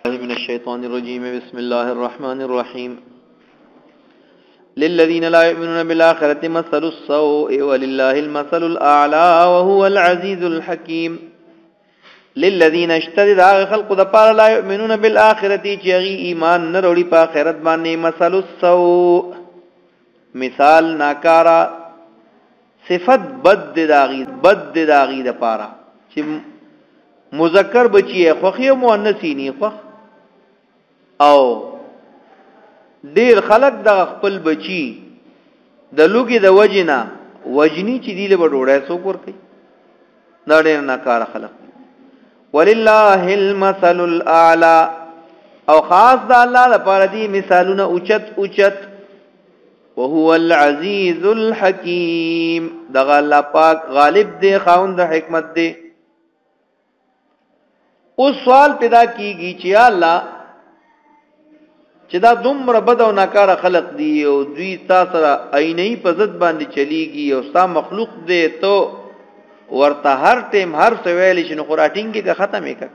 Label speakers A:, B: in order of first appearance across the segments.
A: من الشيطان الرجيم بسم الله الرحمن الرحيم للذين لا يؤمنون بالآخرة مثل السوء ولله المثل الأعلى وهو العزيز الحكيم للذين اشتدد خلق دپار لا يؤمنون بالآخرة چغي ایمان نروڑی پا آخرت باندې مثل السوء مثال ناکارا صفت بد داغی دپارا چه مذکر بچی خوخی و مؤنثی نی خوخ او ډیر خلق د خپل بچی د لوګي د وجنا وجنی چې دی له ډوړای سو کور کوي دا ډیر ناکار خلق ولله المثل الاعلى او خاص د الله لپاره دی مثالونه اوچت وهو العزيز الحكيم دغه الله پاک غالب دی خاوند د حکمت دی. اوس سوال پیدا کیږي چې الله چې دا دومره بد او ناکاره خلق دی او دوی تاسو را عیني په ضد باندې چلیږي او ستا مخلوق دی ته ورته هر ټیم هر څه ویل شي نو خراټینګ کې ختم وکړه.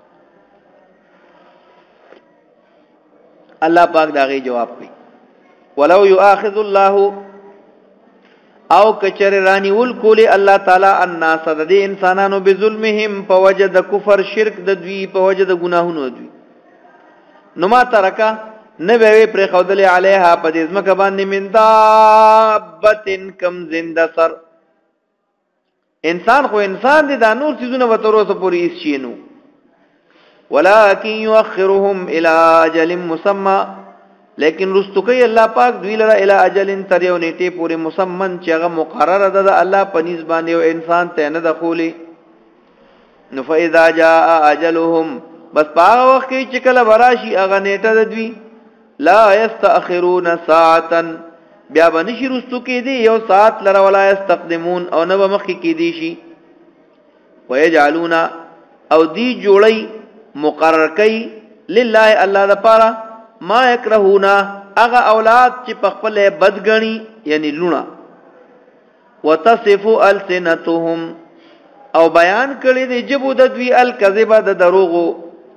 A: الله پاک داغه جواب کوي ولو يؤاخذ الله او کچر رانی ول کولی الله تعالی الناس د انسانانو بظلمهم فوجد کفر شرک د دوی فوجد گناهونو دوی نو ما ترکا نبوی پر خودل علیها پدیز مکه باندې من دابتن کم زنده سر انسان خو انسان دی دا نور چیزونه وتروسه پوری اس شینو ولکن یؤخرهم الى اجل مسمى لیکن رستقی الله پاک دوی لره الی اجل تر یو نیټه پورې مسمن چې هغه مقرره ده الله پنځ باندې او انسان ته نه دخولي نو فاذا جاء اجلهم بس پاغه وخت چې کله براشي هغه نیټه ده دوی لا یستاخرون ساعتا بیا باندې شي رستقی دی یو ساعت لره ولا یستقدمون او نه مخ کې دی شي ويجعلون او دی جوړی مقرر کوي لله الله لپاره ما یکرهونا اغا اولاد چې په خپل بدګنی یعنی لونه وتصف السنتهم او بیان کړي دي جبو د دوی الکذب د دروغو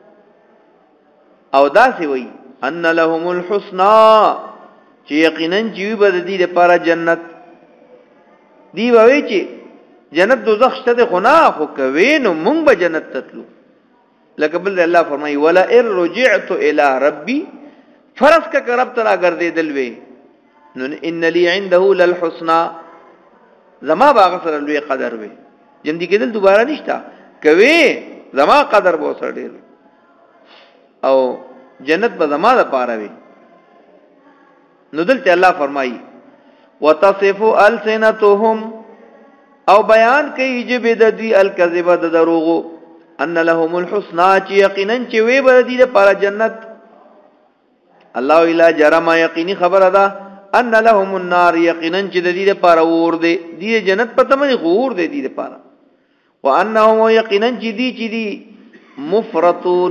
A: او داسې وي ان لهم الحسنى چې یقینا چې به د دې لپاره جنت دی وایي چې جنت دوزخ شته خو نه خو کوي نو مونږ به جنت تتلو لکه بل الله فرمایي ولا ان رجعت الى ربي فرض کا رب ترا گردے دلوي نو ان لي عنده للحسنى زما باغ سره لوی قدر وي جندي کېدل دوباره نشتا کوي زما قدر بو سره ډیر او جنت به زما د پاره وي نو دلته الله فرمایي وتصف السنتهم او بیان کوي چې به د دوی الکذب د دروغو ان لهم الحسنى چې یقینا چې وي به د پاره جنت الله الا جرم یقینی خبر ادا ان لهم النار یقینا چې د دې لپاره ور دي د جنت پته مې غور دي د دې لپاره وانهم یقینا چې دي مفرطون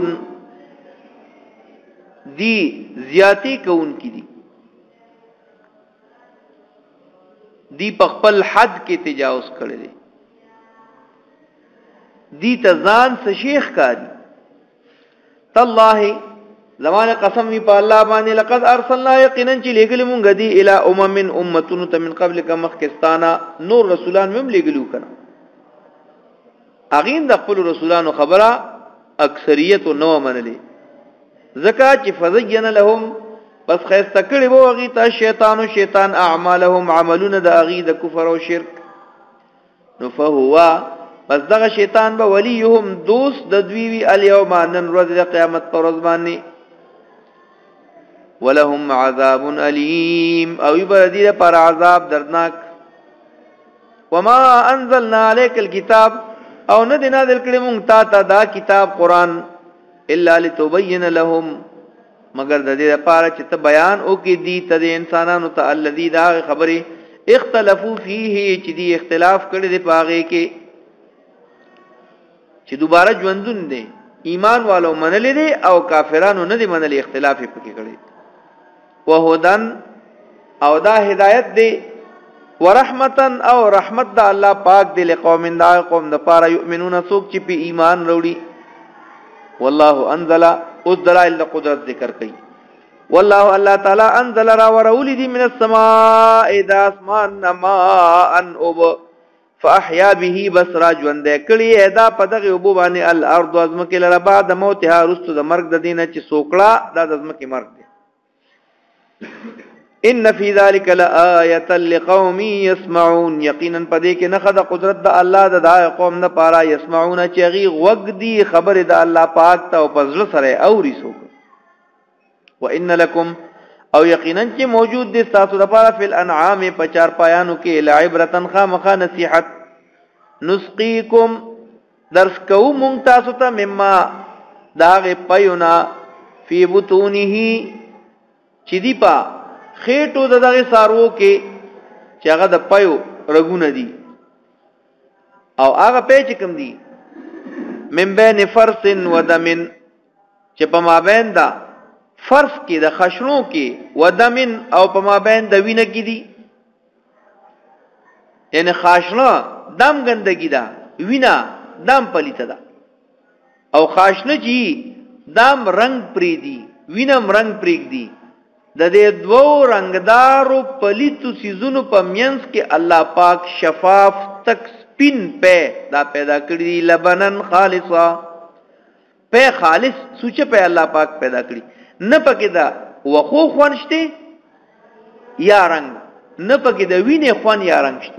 A: دی زیاتی کون کی دی په خپل حد کې تجاوز کړی دی تزان سے شیخ کاری تالله زمانه قسم وی په الله باندې لقد ارسلنا یقینا چې لګل مونږ دی الی امتون من قبل مخکستانا نور رسولان هم لګلو کړه اغین د خپل رسولانو خبره اکثریت نو منلې زکات چې فزین لهم بس خیسته کړي وو غی ته شیطان اعمالهم عملون د اغی د کفر او شرک نو فهو بس دغه شیطان به ولیهم دوست د دوی وی الیوم نن ورځ د قیامت پر ورځ باندې ولهم عذاب الیم او یبردی پر عذاب دردناک وما انزلنا عليك الكتاب او نه دنا دل کړي مونږ تا دا کتاب قران الا لتبين لهم مگر د دې لپاره چې ته بیان او کې دي ته انسانانو ته الذي دا خبره اختلافو فيه چې دي اختلاف کړي دي پاغه کې چې دوباره ژوندون دي ایمان والو منلې دي او کافرانو نه دي منلې اختلاف پکې کړي وهدن او دا هدایت دی ورحمتن او رحمت دا الله پاک دی لقوم دا قوم د پاره یؤمنون سوق چې په ایمان وروړي والله انزل اوس دلائل قدرت ذکر کړي. والله الله تعالی انزل را ورول دي من السماء د اسمان ماء اوب فاحيا به بصرا ژوند کړي دا په دغه اوب باندې الارض ازمکه لره بعد موتها رست د مرګ د دینه چې سوکړه د ازمکه مرګ دی. ان فی ذلک لآیه لقوم یسمعون یقینا پدې کې نه د قدرت د الله د قوم نه پاره یسمعون چې غي وګ دی خبر د الله پاک ته او پزړه سره اوري سو. وان لکم او یقینا چې موجود دي تاسو لپاره فی الانعام په چار پایانو کې لعبرتن خامخ نصیحت نسقیکم درس کو مونږ تاسو ته مما داغه پيونا فی بطونه چې دی پا خېټو دغه سارو کې چې هغه د پيو رګونه دي او هغه پېچ کم دي من بین فرس و دمن چې په مابین دا فرس کې د خشنو کې و دمن او په مابین د وینه کې دي. یعنی خاشنه دم ګندګي ده وینا دم پلیته ده او خاشنه چې دم رنگ پری دي وینم رنگ پریګ دي. د دې دوو رنگدارو پلیتو سيزونو په مینس کې الله پاک شفاف تک سپین په دا پیدا کړی لبنن خالصا په خالص سوچ په الله پاک پیدا کړی نه پکې دا وخو خوانشته یا رنگ نه پکې دا وینه خوان یا رنگ شته.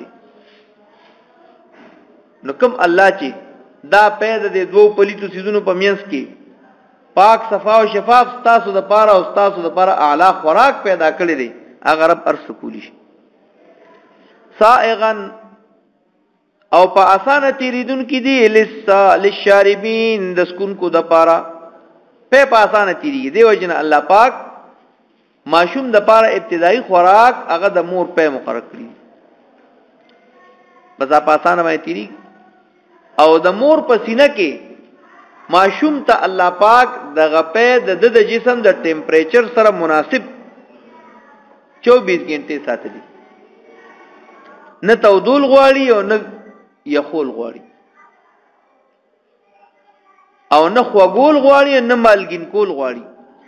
A: نو کوم الله چې دا پیدا د دوو پلیتو سيزونو په مینس کې پاک صفا او شفاف تاسو د پاره او تاسو د پاره اعلی خوراک پیدا کړی دی هغه رب ارس کولی شي سائغا او په اسانه تیریدون کې دی للشاربین د سکون کو د پاره په اسانه تیریږي دی وجنه الله پاک ماشوم د پاره ابتدایي خوراک هغه د مور په مقرر کړی بس په اسانه باندې تیری او د مور په سینه کې ماشوم ته الله پاک د غپې د جسم د ټمپریچر سره مناسب 24 غنټه ساتلی نه تودول غواړي او نه یخول غواړي او نه خوګول غواړي نه مالګین کول غواړي.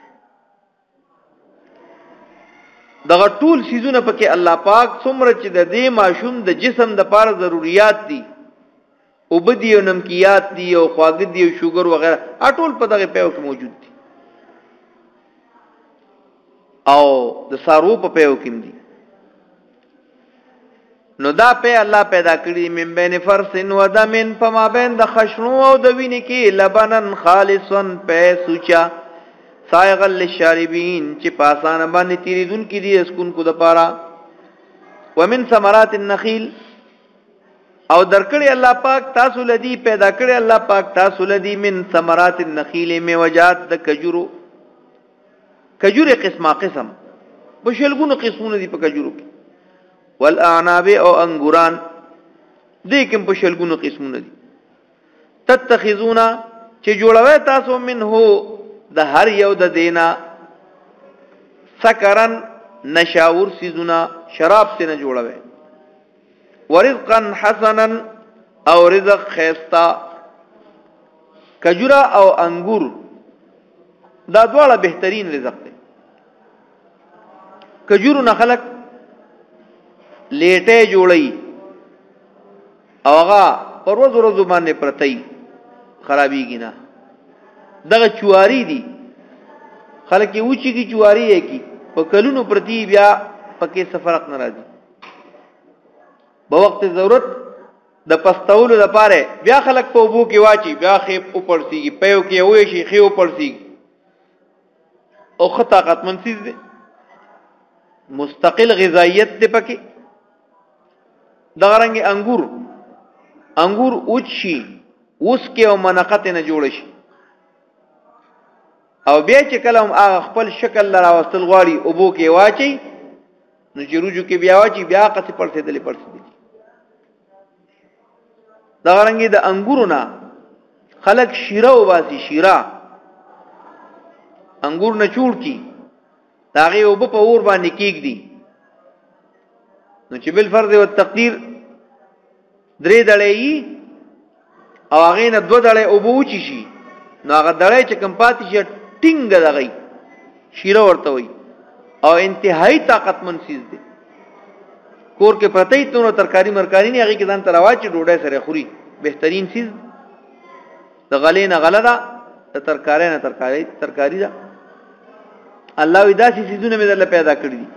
A: دغه ټول سيزونه پکې الله پاک څومره چې د دې ماشوم د جسم د پاره ضرورت دي او بدی او نمکیات دي او خواږه دي او شوګر وغیرہ اټول په دغه پیو کې موجود دي او د سارو په پیو کې دي. نو دا په الله پیدا کړی من بین فرس و دمن په ما بین د خشنو او د وینې کې لبنن خالصا په سوچا سائغ للشاربین چې پاسانه باندې تیریدون کې دي اسکون کو د پاره. ومن ثمرات النخيل او درکړی الله پاک تاسو لدی پیدا کړی الله پاک تاسو لدی من ثمرات النخيل میوجات د کجورو قسمه قسم بشلګونو قسمونه دي په کجورو کې والاعناب او انګوران دې کوم بشلګونو قسمونه دي. تتخذون چې جوړوي تاسو منه د هر یو د دینا سکرن نشاور سيزونه شراب ته نه جوړوي ورزقا حسنا او رزق خيستا کجورا او انګور دا دواړه بهترین رزق دي. کجورو نه خلق لیټه جوړي او هغه پروز ورځ باندې پرتای خرابيږي نه. دغه چواري دي خلک یې وچی کی چواري یې کی په کلونو پرتی بیا پکې سفرق ناراضي په وخت ضرورت د پستولو لپاره بیا خلک په وبو کې واچي بیا خې اوپر سیږي پيو کې وې شي خې اوپر سیږي او خطاقت منسیز دي مستقل غذائیت دي پکې. دغه رنګ انګور اوچي اوس کې او منقط نه جوړ شي او بیا چې کلم هغه خپل شکل لرا واستل غواړي او بو کې واچي نو جروجو کې بیا واچي بیا قصې پړسېدلې پړسېدلې. دا رنګي د انګورونه خلق شیره او باسي شیره انګور نه چور کی داغه او په اور باندې کېګ دي نو چې بل فرض او تقدیر درې دړې او هغه نه دو دړې او بوچی شي نو هغه دړې چې کم پاتې شي ټینګ دغی شیره ورته وي او انتهایی طاقتمن چیز دی کور کې پرته تونو ترکاری مرکاری نه هغه کې ځان ترواچ ډوډۍ سره خوري بهترین چیز د غلې نه غله ده د ترکاری نه ترکاری ده الله وی داسې چیزونه مې درله پیدا کړی دي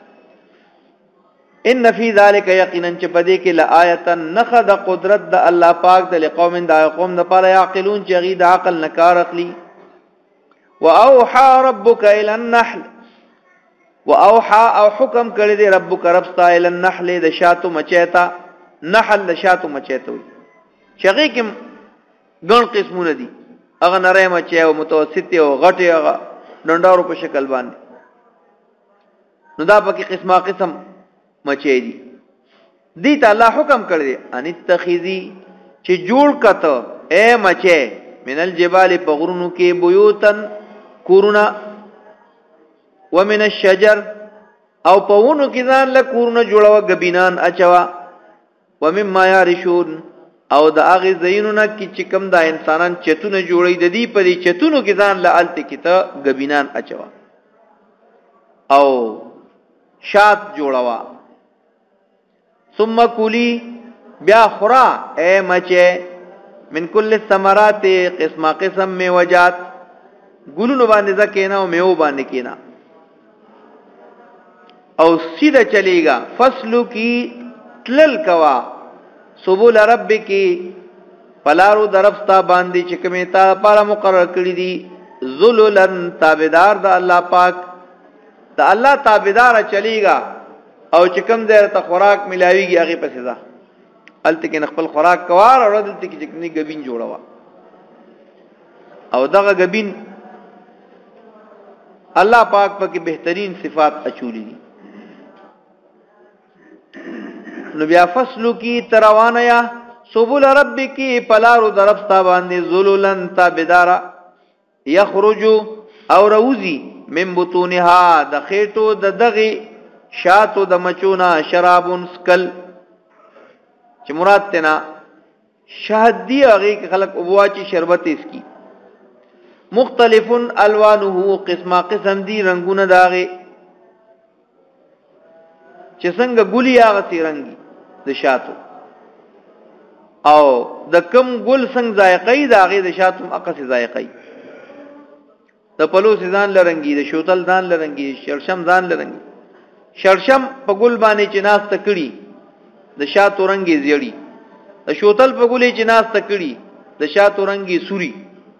A: ان فی ذلک یقینا چې پدې کې لآیه نخد قدرت د الله پاک د لقوم د قوم د پاره یعقلون چې غي د عقل نکار اخلي واوحى ربک الى النحل واوحى او حکم کړی دی ربک رب ستا الى النحل د شاتو مچیتا نحل د شاتو مچیتوي چې غي کې ګڼ قسمونه دي هغه نری مچي او متوسط او غټي هغه ډنډارو په شکل باندې نو دا پکې قسم مچي دي دي ته الله حکم کړی دی ان اتخذي چې جوړ کته اے مچي من الجبال بغرونو کې بيوتن کورونا ومن الشجر او پهونو کې ځان له کورونا جوړوا غبینان اچوا ومما يرشون او د هغه زینونه کې چې کوم د انسانان چتونه جوړې د دې په دې چتونو کې ځان له الته کې ته غبینان اچوا او شات جوړوا ثم کلی بیا خورا اے مچه من کل الثمرات قسم میوجات ګلونو باندې ځکینا او میو باندې کینا او سیده چلیگا فصلو کی تلل کوا سبول ربکی پلارو درفستا باندې چکمی تا پارا مقرر کړی دي ذللن تابدار د الله پاک د الله تابدار چلیگا او چکم دیر تا خوراک ملاویگی اغی پسی دا الته کې خپل خوراک کوار او دلته کې چکنی غبین جوړوا او دغه غبین الله پاک پکې بهترین صفات اچولې دي نو بیا فصلو کی تروانیا سبول ربکی پلارو درفستا باندې ذلولن تابدارا یخرجو او روزی من بطونها د خېټو د دغه شاتو د مچونا شرابون سکل چې مراد تینا شهد دی هغه خلق ابواچی شربت اس کی مختلفن الوانه قسم دی رنگونه داغه چې څنګه ګلی هغه سی رنگي د شاتو او د کم ګل څنګه ذائقې داغه د شاتو اقص ذائقې د پلوس ځان لرنګي د شوتل ځان لرنګي شرشم ځان لرنګي شرشم په ګل باندې چې ناس تکړي د شاتو رنگي زیړی د شوتل په ګلې چې ناس تکړي د شاتو رنگي سوري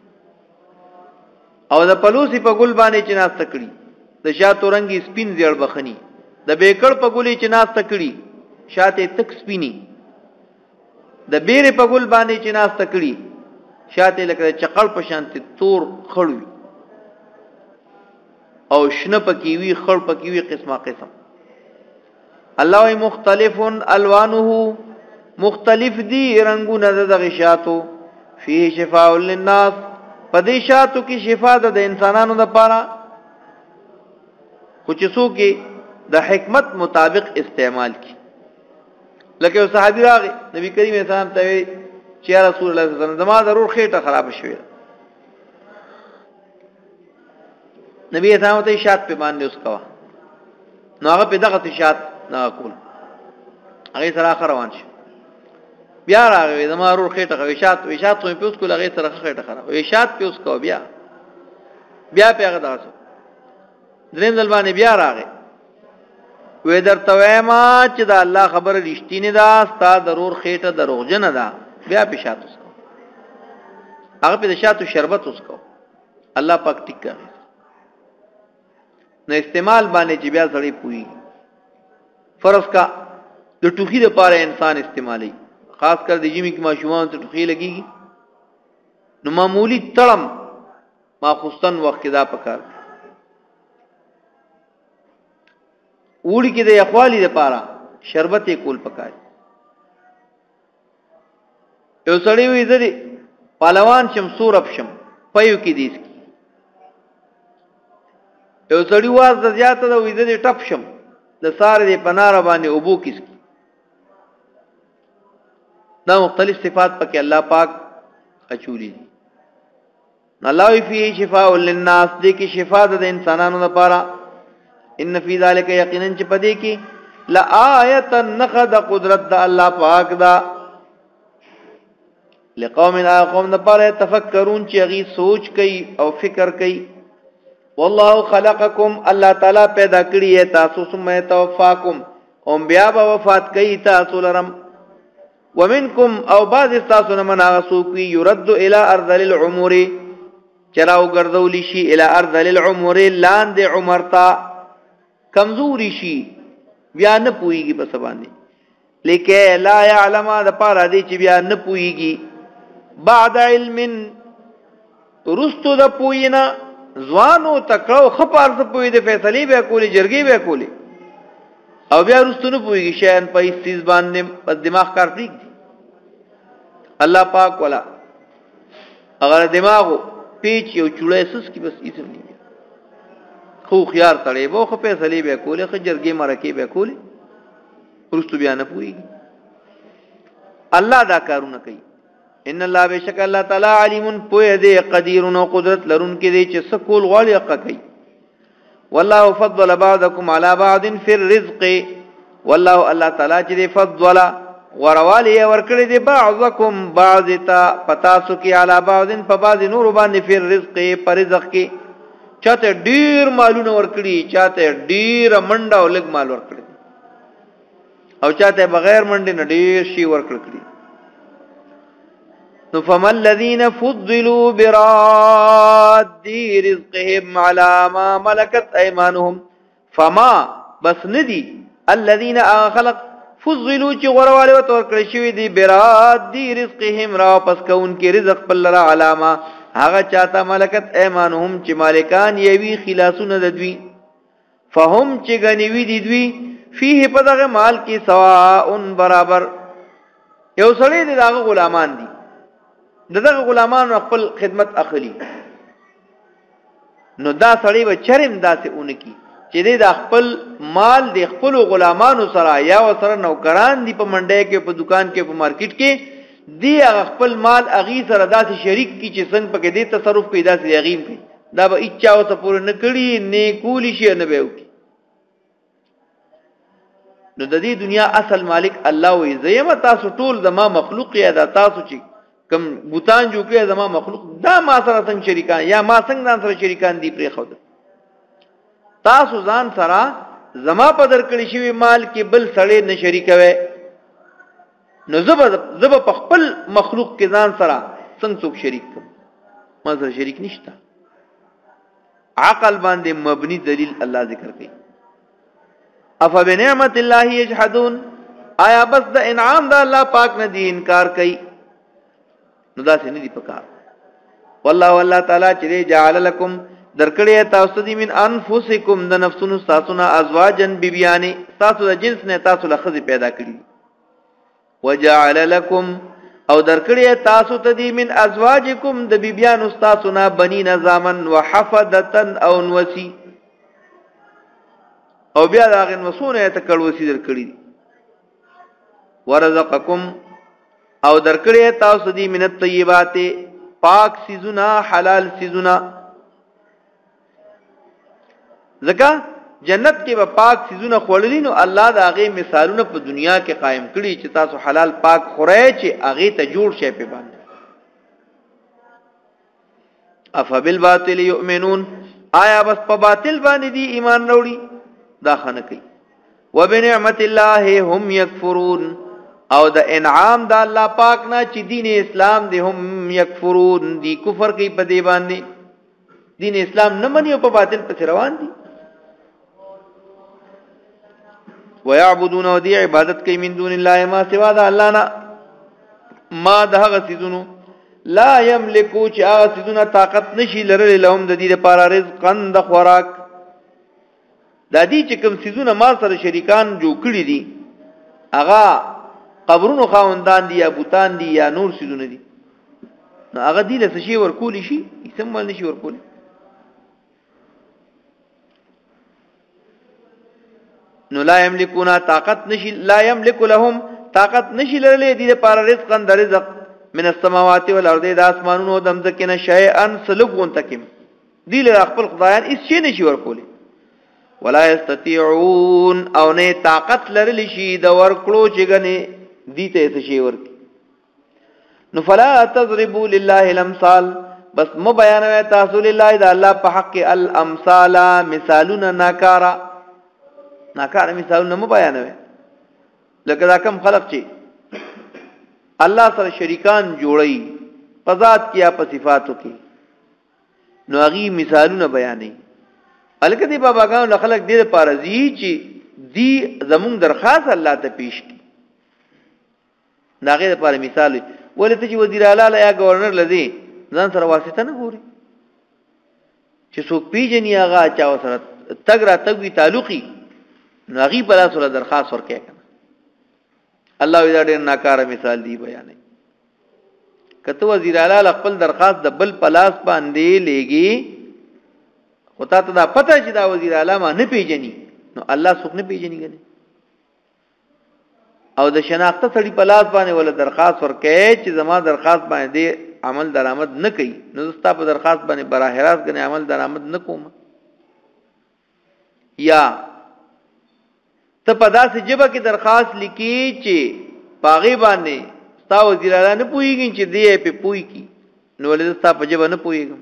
A: او د پلوسی په ګل باندې چې ناس تکړي د شاتو رنگي سپین زیړ بخني د بیکړ په ګلې چې ناس تکړي شاته تک سپینی د بیره په ګل باندې چې ناس تکړي شاته لکه چقړ په شانتي تور خړوي او شنه پکې وی خړ پکې وی قسم الله مختلفن الوانه مختلف دی رنگونه د غشاتو فيه شفاء للناس پدې شاتو کې شفا ده د انسانانو لپاره خو چې څوک د حکمت مطابق استعمال کی لکه صحابي راغی نبی کریم صلی الله علیه وسلم ته چې رسول الله صلی الله علیه وسلم زما ضرور خېټه خراب شوه نبی اسلام ته شات په باندې اوس کوا نو هغه په دغه شات نه کول هغه سره اخر روان شي بیا راغی زما ضرور خېټه خوي شات په اوس کول هغه سره خېټه خراب وي شات په اوس کو بیا په هغه داسو دریم ځل باندې بیا راغی وې درته وایم چې دا الله خبر رښتینی ده ستا ضرور خېټه دروغجن ده بیا په شات اوس کو هغه په شاتو شربت اوس کو الله پاک ټیک کوي نو استعمال باندې چې بیا سړی پوي فرض کا د ټوخي د پاره انسان استعمالي خاص کر د جمی کې ماشومان ته ټوخي لګيږي نو معمولی تړم ماخصن وخت دا پکار وړي کې د اخوالي د پاره شربت کول پکای یو سړی وې زری پهلوان شم سورب شم پيو کې دیس یو سړی واز د زیاته د وې زری ټپ شم د ساره د پنار باندې ابو کیس دا مختلف صفات پکې الله پاک اچولي الله فيه شفاء للناس دې کې شفاء د انسانانو لپاره ان فی ذلک یقینا چې پدې کې لآیه نخد قدرت د الله پاک دا لقوم قوم لپاره تفکرون چې غي سوچ کوي او فکر کوي والله خلقکم الله تعالی پیدا کړی تاسو ثم توفاکم او بیا به وفات کوي تاسو لرم ومنکم او بعض تاسو نه مناسو کوي يرد الى ارذل العمر چراو ګرځول شي الى ارذل العمر لاند عمر تا کمزوري شي بیا نه پويږي په سبانه لیکه لا يعلم د پاره دي چې بیا نه پويږي بعد علم رستو د پوینا ځوانو تکړو خپار څه پوي د فیصله به کولی جرګي به کولی او بیا رستو نه پويږي شین په استیز باندې په دماغ کار پریک دي الله پاک ولا اگر دماغ پیچ یو چوړې سس کی بس ایسه نه خو خيار تړي وو خو فیصله به کولی خو جرګي مرکه به کولی رستو بیا نه پويږي الله دا کارونه کوي ان الله بشک الله تعالی علیم پوی دی قدیر نو قدرت لرون کې دی چې سکول غالي حق کوي والله فضل بعضکم علی بعض فی الرزق والله الله تعالی چې فضل وروالی ورکړي دی بعضکم بعض تا پتاسو کې علی بعض په بعض نور باندې فی الرزق پر رزق کې چاته ډیر مالونه ورکړي چاته ډیر منډه او لګ مال ورکړي او چاته بغیر منډه نه ډیر شی ورکړي فما الذين فضلوا براد رزقهم على ما ملكت ايمانهم فما بس ندي الذين خلق فضلوا چې غرواله وتور کړی شوی دي براد رزقهم را پس کون کې رزق په لرا علامه هغه چاته ملکت ايمانهم چې مالکان یوي خلاصونه ددوي فهم چې غنیوي دي دوی فيه په دغه مال کې سواء برابر یو سړی دي دغه غلامان دي دغه غلامان خپل خدمت اخلي نو دا سړی به چرم داسې اونکی چې د خپل مال د خپل غلامانو سره یا سره نوکران دي په منډه کې په دکان کې په مارکیټ کې دی خپل مال اغي سره داسې شریک کی چې څنګه پکې دې تصرف کوي داسې یغیم کوي دا به اچا او سپور نه کړي نه کولی شي نه به وکي نو د دې دنیا اصل مالک الله وي زېما تاسو ټول د ما مخلوق یا د تاسو چې کم بوتان جو کې زما مخلوق دا ما سره څنګه شریکان یا ما څنګه ځان سره شریکان دي پرې خو تاسو ځان سره زما په درکړی شوی مال کې بل سړی نه شریکوي نو زب په خپل مخلوق کې ځان سره څنګه څوک شریک کوم ما سره شریک نشته عقل باندې مبني دلیل الله ذکر کوي اف بنعمت الله یجحدون آیا بس د انعام د الله پاک نه دی انکار کوي نو دا څنګه دی پکار والله تعالی چې جعل لكم درکړی تاسو دې من انفسکم د نفسونو تاسو نه ازواجن بیبیانی تاسو د جنس نه تاسو له خزي پیدا کړی وجعل لكم او درکړی تاسو ته دې من ازواجکم د بیبیانو تاسو نه بنی نظامن وحفدتن او نوسی او بیا دا غن وسونه ته کړوسی درکړی ورزقکم او درکړی تاسو دې من الطیبات پاک سيزونه حلال سيزونه ځکه جنت کې به پاک سيزونه خورلي نو الله دا هغه مثالونه په دنیا کې قائم کړي چې تاسو حلال پاک خورئ چې هغه ته جوړ شي په باندې افبالباطل يؤمنون آیا بس په باطل باندې دي ایمان وروړي دا خنه کوي وبنعمت الله هم يكفرون او د انعام د الله پاک نه چې دین اسلام دی هم یکفرون دی کفر کوي په دی باندې دین اسلام نه مني او په باطل پس روان دي ويعبدون ودي عبادت کوي من دون الله ما سوا د الله نه ما دغه سيزونو لا يملكو چې هغه سيزونه طاقت نشي لرلې لهم د دې لپاره رزقن د خوراک د دې چې کوم سيزونه ما سره شریکان جوړ کړی دي هغه قبرونو خاوندان دي یا بوتان دي یا نور سيزونه دي نو هغه دي له شي ورکول شي استعمال نشي ورکول نو لا يملكون طاقت نشي لا يملك لهم طاقت نشي لرلې دي لپاره رزقن د رزق من السماوات والارض د اسمانونو د مځکنه شیئا سلغون تکم دی له خپل خدایان هیڅ شي نشي ورکولي ولا یستطيعون او نه طاقت لرلی شي د ورکلو چې غني دي ته شي ورکی نو فلا تضربوا لله الامثال بس مو بیانوي تاسو لله د الله په حق الامثال مثالونه ناکارا مثالونه مو بیانوي لکه دا کم خلق چې الله سره شریکان جوړي قضات کیا په صفاتو کې نو هغه مثالونه بیانې الکه دی باباګانو خلق دې لپاره زی چې دی زمون درخواست الله ته پیش کی داغه لپاره مثال ولې ته چې وزیر اعلی یا گورنر لذي ځان سره واسطه نه ګوري چې څوک پیژني هغه چا سره تګ را تګ وی تعلقي ناغي بلا سره درخواست ورکړي کنه الله دې ډېر ناکاره مثال دی بیانې کته وزیر اعلی خپل درخواست د بل پلاس باندې لګي خو ته دا پته چې دا وزیر اعلی ما نه پیژني نو الله څوک نه پیژني کنه او د شناخته سړي په لاس باندې ولا درخواست ورکړي چې زما درخواست باندې عمل درآمد نه کوي نو زستا په درخواست باندې براه راست غني عمل درآمد نه کوم یا ته په داسې جبه کې درخواست لیکي چې باغی باندې ستا وزیر اعلی نه پويږي چې دی په پوي کی نو ولې زستا په جبه نه پويږم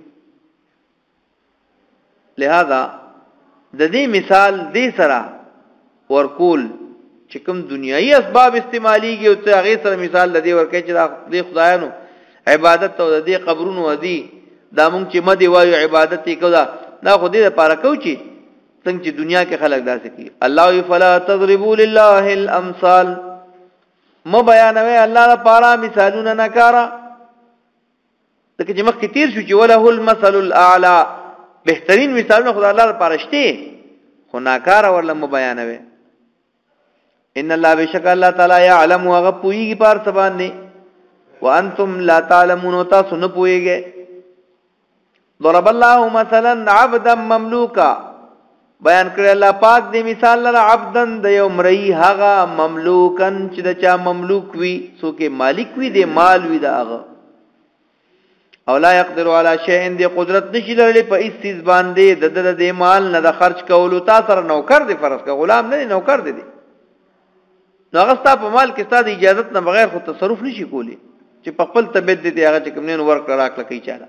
A: لہذا د دې مثال دې سره ورکول چې کوم دنیایي اسباب استعماليږي او ته هغه سره مثال لدی ورکې چې د خدایانو عبادت او د قبرونو ودی دا مونږ چې مدي وایو عبادت یې کولا دا خو دې لپاره کو چې څنګه چې دنیا کې خلک داسې کوي الله فلا تضربوا لله الامثال مو بیانوي الله لپاره مثالونه نکارا دغه چې مخکې تیر شو چې وله المثل الاعلى بهترین مثالونه خدای الله لپاره شته خو ناکارا ورله مو بیانوي ان الله بشک الله تعالی يعلم وغپويږي پر سبان نه وانتم لا تعلمون تاسو نه پويږئ ضرب الله مثلا عبدا مملوکا بیان کړی الله پاک دې مثال لره عبدن د یو مری هغه مملوکن چې د چا مملوک وي څوک مالک وي د مال وي داغه او لا يقدر على شيء دې قدرت نشي لرلی په هیڅ چیز باندې د مال نه د خرج کولو تاسو سره نوکر دي فرض کا غلام نه نوکر دي نو هغه ستا په مال کې ستا د اجازت نه بغیر خو تصرف نشي کولی چې په خپل طبيعت دې هغه چې کوم نه ورک راکړه کوي چاله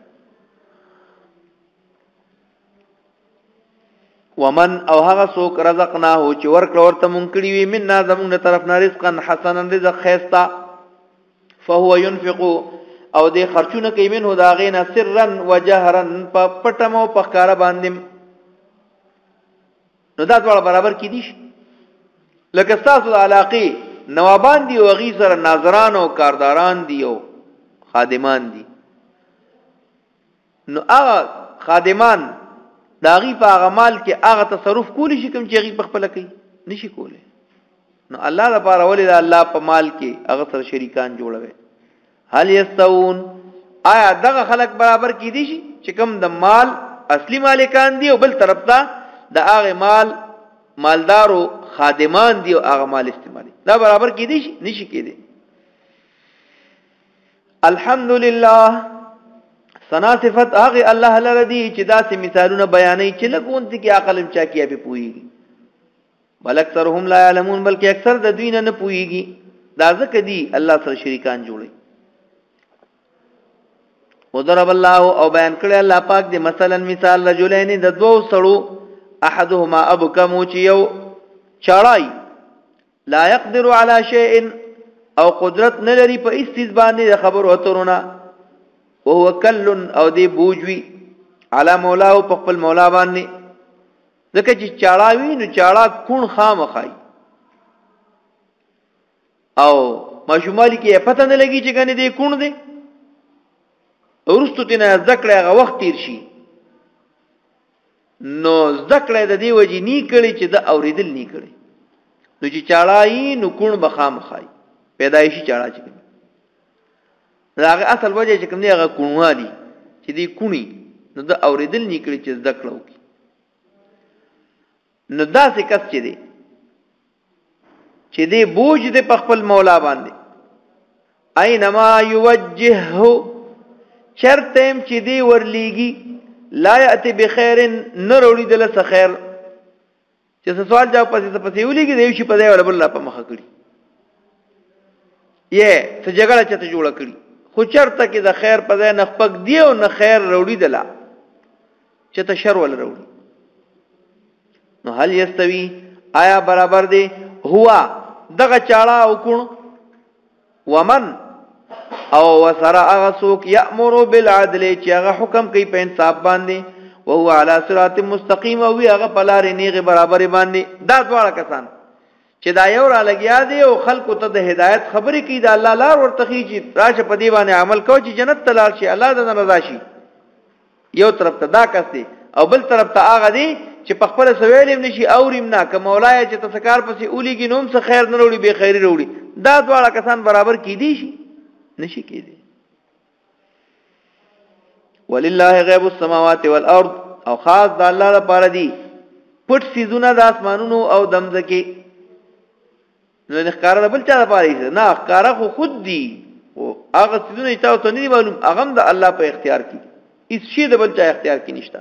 A: ومن او هغه څوک رزقناه چې ورکړه ورته مونږ کړی وي مننا زمونږ طرف نه رزقا حسنا رزق خيستا فهو ينفق او دې خرچونه کوي منه دا غینا سرا وجهرا په پټمو په کار باندې نو دا ټول برابر کې دي لکه تاسو علاقه نوابان دي او غي سره ناظران او کارداران دي او خادمان دي نو هغه خادمان داغي په هغه مال کې هغه تصرف کولی شي کوم چې هغه په خپل کوي نشي کولی نو الله لپاره ولې الله په مال کې هغه سره شریکان جوړوي هل یستوون آیا دغه خلک برابر کې دي شي چې کوم د مال اصلي مالکان دي او بل طرف ته د هغه مالدارو خادمان دي او هغه مال استعمالي دا برابر کې دي شي نشي کېدی الحمدلله ثنا صفت هغه الله لردي چې داسې مثالونه بیانې چې لګون دي کې عقل چا کیه به پويږي بل اکثرهم لا يعلمون بلکې اکثر د دوی نه پويږي دا ځکه دي الله سره شریکان جوړي وضرب الله او بیان کړی الله پاک دې مثلا مثال رجلین د دوه سړو احدهما ابکم چې یو چړای لا يقدر على شيء او قدرت نه لري په هیڅ چیز باندې خبر وترونه وهو کل او دی بوجوي علی مولا او په خپل مولا باندې ځکه چې چاړاوي نو چاړه کون خامخای او ماشومالی کې پته نه لګي چې کنه دی کون دی ورستو تینا ذکر هغه وخت تیر شي نو ذکر د دې وجې نی کړي چې د اوریدل نی کړي نو چې چاړای نو کون بخامخای پیدایشي چاړه چې هغه اصل وجه چې کوم دی هغه کونوالي چې دی کونی نو د اوریدل نکړي چې ذکر وکي نو دا څه کس چې دی بوج دی په خپل مولا باندې اينما يوجهه چرتم چې دی ورلیږي لا یاتی بخیر نروړي دل څه خیر چې سوال جواب پسې ولېږي دی شي په دی ولا بل په مخه کړی یې څه جګړه چې ته جوړه کړی خو چرته کې د خیر په ځای نه خپک دی او نه خیر وروړي دلا چې ته شر ول وروړي نو هل یستوی آیا برابر دی هوا دغه چاړه او کون ومن او وسر اغسوک یامر بالعدل چې هغه حکم کوي په انصاف باندې او هو علی صراط مستقیم او هغه په لارې نیغه برابر باندې دا دواړه کسان چې دا یو را لګیا دی او خلکو ته د هدایت خبرې کوي دا الله لار ورته خيږي راشه په دی باندې عمل کو چې جنت ته لاړ شي الله دې رضا شي یو طرف ته دا کس دی او بل طرف ته هغه دی چې په خپل سویلم نشي اوریم نه ک مولای چې تسکار پسې اولیږي نوم څه خیر نه وروړي به خیری وروړي دا دواړه کسان برابر کی دي شي نشي کېدی ولله غیب السماوات والارض او خاص د الله لپاره دی پټ سيزونه د اسمانونو او دمځکه نو نه ښکارا بل چا لپاره نه ښکارا خو خود دی او هغه سيزونه چې تاسو نه معلوم هغه د الله په اختیار کې هیڅ شی د بل چا اختیار کې نشته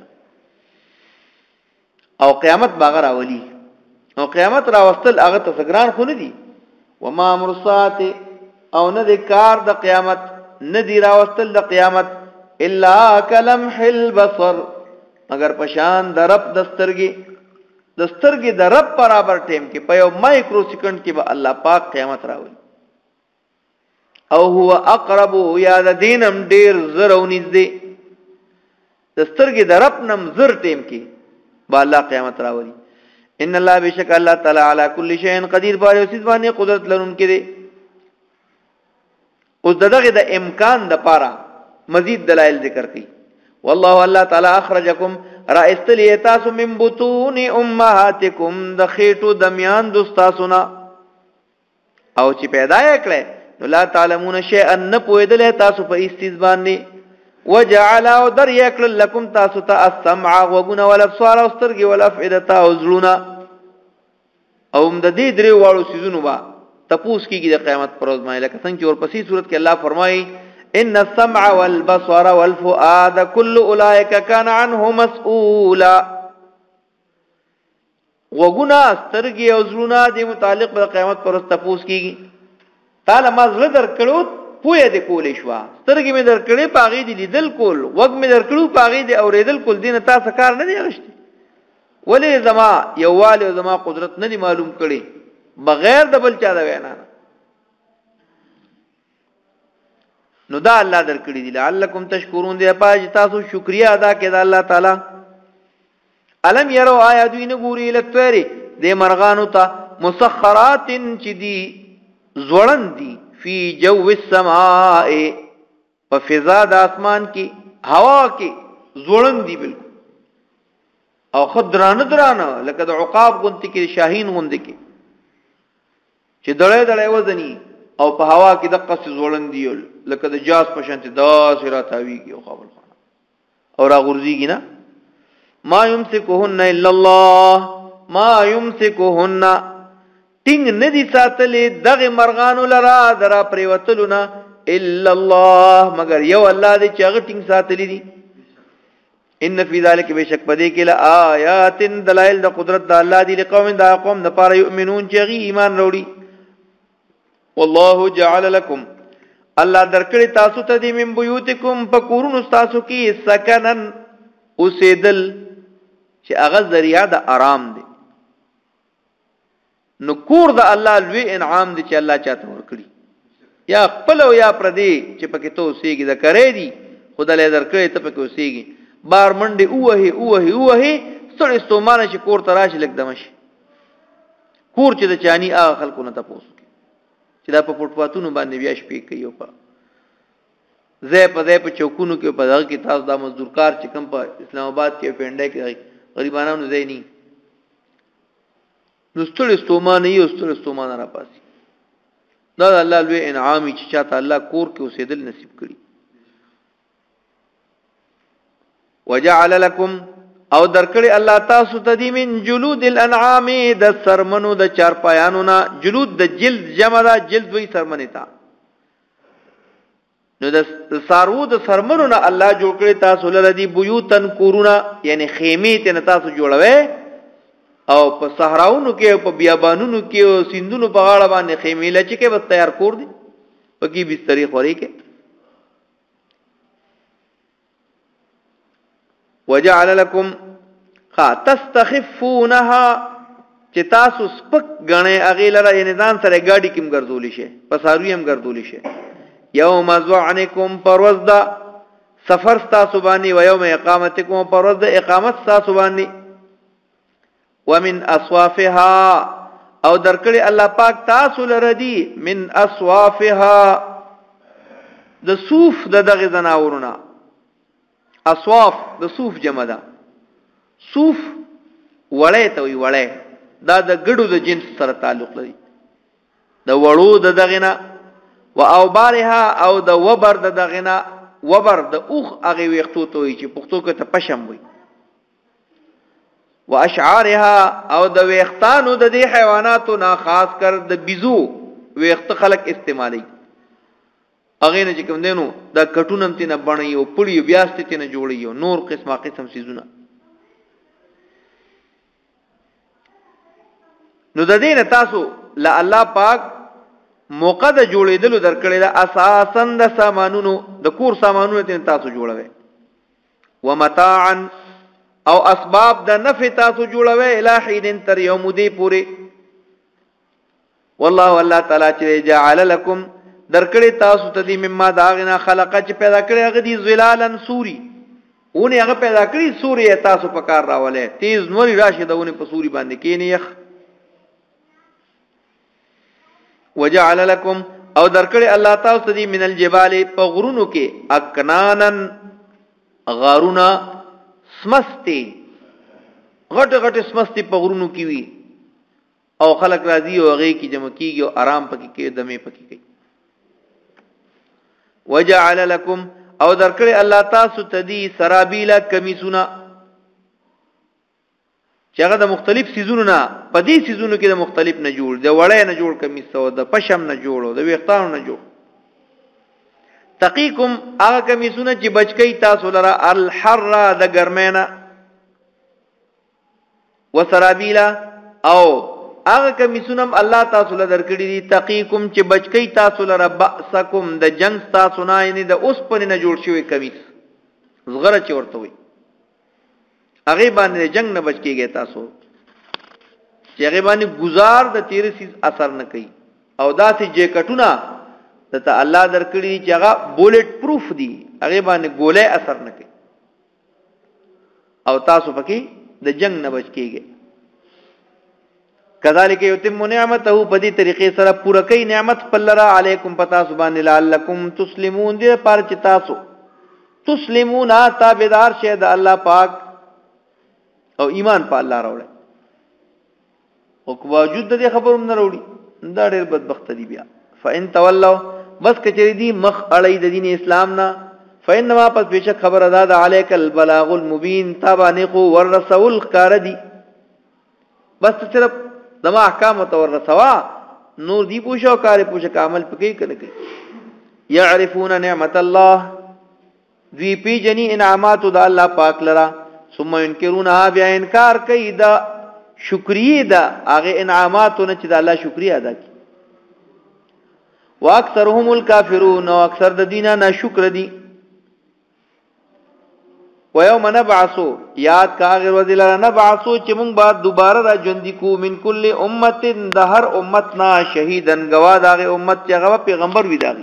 A: او قیامت باغ راولي او قیامت راوستل هغه تسګران خو نه دي وما مرصات او نه د کار د قیامت نه دی راوستل د قیامت الا کلمح البصر مگر پشان د رب دسترګي د رب برابر ټیم کې په یو مایکرو سکند کې به الله پاک قیامت راولي او هو اقرب یا د دینم ډیر زر او نږدې دسترګي د رب نم زر ټیم کې با الله قیامت راولي ان الله بشک الله تعالی علی کل شیء قدیر بار او سیز باندې قدرت لرونکي دی اوس دغه د امکان د پاره مزید دلایل ذکر کړي والله الله تعالی اخرجکم رایستلی تاسو من بطون امهاتکم د خېټو د میان دوستاسونا او چې پیدا کړي نو لا تعلمون شیئا نه پوهیدل تاسو په استیز باندې وجعل او در یکل لكم تاسو ته السمع وغنا والابصار واسترګي والافئده او زلونا او د دې درې واړو سيزونو با تپوس کیږي د قیامت پر ورځ باندې لکه څنګه چې ورپسې صورت کې الله فرمایي ان السمع والبصر والفؤاد كل اولئك كان عنه مسؤولا وغنا سترګي او زلونا د متعلق د قیامت پر ورځ تپوس کیږي تعالی ما زړه در کړو پوهه دې کولې شو سترګې مې در کړې پاغې دې لیدل کول وګ مې در کړو پاغې دې اورېدل کول دین تاسو کار نه دی غشتي ولې زما یواله زما قدرت نه معلوم کړي بغیر د بل چا دا وینا نو دا الله درکړي دي لعلکم تشکرون دې پاج تاسو شکریا ادا کړئ د الله تعالی الم يروا آیاتین ګوري لکتوري دې مرغانو ته مسخرات چې دي زوړن دي فی جو السماء په فضا د اسمان کې هوا کې زوړن دي بالکل او خضرانه درانه لکه د عقاب غونتی کې شاهین غوندي کې چې دړې دړې وزني او په هوا کې د قص زوړن دی لکه د جاس په شانته داس راتاویږي او خپل خانه او را غورځيږي نه ما يمسكهن الا الله ما يمسكهن ټینګ ندي ساتلې دغه مرغانو لرا درا پریوتلونه الا الله مگر یو الله دې چې هغه ټینګ ساتلې دي ان فی ذلک بشک پدې کې لا آیات دلائل د قدرت د الله دی لقوم د قوم د پاره یؤمنون چې ایمان وروړي والله جعل لكم الله درکړی تاسو ته د من بیوتکم پکورن تاسو کې سکنن اوسیدل چې هغه ذریعہ د آرام دی نو کور د الله لوی انعام دی چې الله چاته ورکړي یا خپل او یا پردي چې پکې ته اوسېږي د کرے دي خدای له درکړی ته پکې اوسېږي بار منډه اوه ستړي ستومانه چې کور ته راشي لګ دمشي کور چې د چاني هغه خلکو نه تاسو چې دا په فوټپاتونو باندې بیا شپې کوي او په زې په چوکونو کې په دغه کې تاسو دا مزدور کار چې کوم په اسلام آباد کې پینډای کې غریبانو نه ني نو ستړي ستومانه یو ستړي ستومانه را پاسي دا الله لوی انعام چې چاته الله کور کې اوسېدل نصیب کړي وجعل لكم او درکړي الله تاسو ته دي من جلود الانعام د سرمنو د چار پایانو نا جلود د جلد جمع دا جلد وی سرمنه تا نو د سارو د سرمنو نه الله جوړ کړی تاسو لره دی بیوتن کورونا یعنی خیمه ته تاسو جوړوي او په صحراونو کې په بیابانونو کې او سیندونو په غاړه باندې خیمه لچ کې بس تیار کور دي پکې بسترې خوري کې وجعل لكم تستخفونها چې تاسو سپک غنې اغه لره یعنی ځان سره گاډي کېم ګرځولې شي پساروي هم ګرځولې شي یوم ذعنکم پرواز دا سفر تاسو باندې و یوم اقامتکم پرواز د اقامت تاسو باندې ومن اصوافها او درکړي الله پاک تاسو لره دی من اصوافها د صوف دغه زناورونه اصواف د صوف جمع ده صوف وړې ته وی وړې دا د ګډو د جنس سره تعلق لري د وړو د دغنا و اوبارها او د وبر د دغنا وبر د اوخ هغه وختو ته وي چې پښتو کې ته پشم وي و اشعارها او د وختانو د دې حیواناتو نه خاص کر د بيزو وخت خلق استعمالي اغه نه چې کوم دینو دا کټونم تینه بڼي او پړي بیا ستینه جوړي او نور قسمه قسم سيزونه نو د دې تاسو لا الله پاک موقع د جوړېدلو درکړی دا اساسا د سامانونو د کور سامانونو ته تاسو جوړوي ومتاعا او اسباب د نفع تاسو جوړوي الہین تر یوم دی پوری والله الله تعالی چې جعل لكم درکړی تاسو ته دی مما داغنا خلقه چې پیدا کړی هغه دی ظلالن سوري اونې هغه پیدا کړی سوري تاسو په کار راولې تیز نوري راشي دونه په سوري باندې کینی یخ وجعل لكم او درکړی الله تاسو ته دی من الجبال په غرونو کې اکنانن غارونا سمستی غټ غټ سمستی په غرونو کې وی او خلق راضي او هغه کې جمع کیږي او آرام پکې کې دمه پکې کوي وجعل لكم او درکړی الله تاسو ته دی سرابیلا کمیسونا چې هغه د مختلف سيزونو نه په دې سيزونو کې د مختلف نه جوړ د وړې نه جوړ کمیس او د پشم نه جوړ او د ویختانو نه جوړ تقیکم هغه کمیسونه چې بچکی تاسو لره الحر د ګرمینا وسرابیلا او هغه کمیسونه الله تاسو له درکړي دي تقیکم چې بچکی تاسو لره باسکم د جنگ تاسو نه یعنی د اوس په نه جوړ شوی کمیس زغره چې ورته وي هغه باندې جنگ نه بچ کیږي تاسو چې هغه باندې گزار د تیر سیز اثر نه کوي او داسې جیکټونه ته الله درکړي چې هغه بولټ پروف دي هغه باندې ګولې اثر نه کوي او تاسو پکې د جنگ نه بچ کیږي کذالک یتم نعمته په دې طریقې سره پوره کوي نعمت پلرا علیکم پتا سبحان لعلکم تسلمون دې پر چې تاسو تسلمون تابعدار شه د الله پاک او ایمان په الله راوړي او کو وجود د خبروم نه راوړي دا ډېر بدبخت دي بیا فإن تولوا بس کچری دي مخ اړې د دین اسلام نه فإنما پس بشک خبر ادا د علیک البلاغ المبین تابانقو والرسول کار دي بس صرف دما احکام او رسوا نور دی پوښو کار پوښ عمل پکې کنه کوي يعرفون نعمت الله دوی پی جنی انعامات د الله پاک لرا ثم ينكرونها بیا انکار کوي دا شکرې دا هغه انعاماتونه چې د الله شکرې ادا کوي واکثرهم الکافرون او اکثر د دینه ناشکر دي ويوم نبعث یاد کا غیر وذلنا نبعث چې موږ بعد دوباره را ژوند کو من کل امه د هر امتنا شهیدن گواه دغه امت چې هغه پیغمبر وی داغي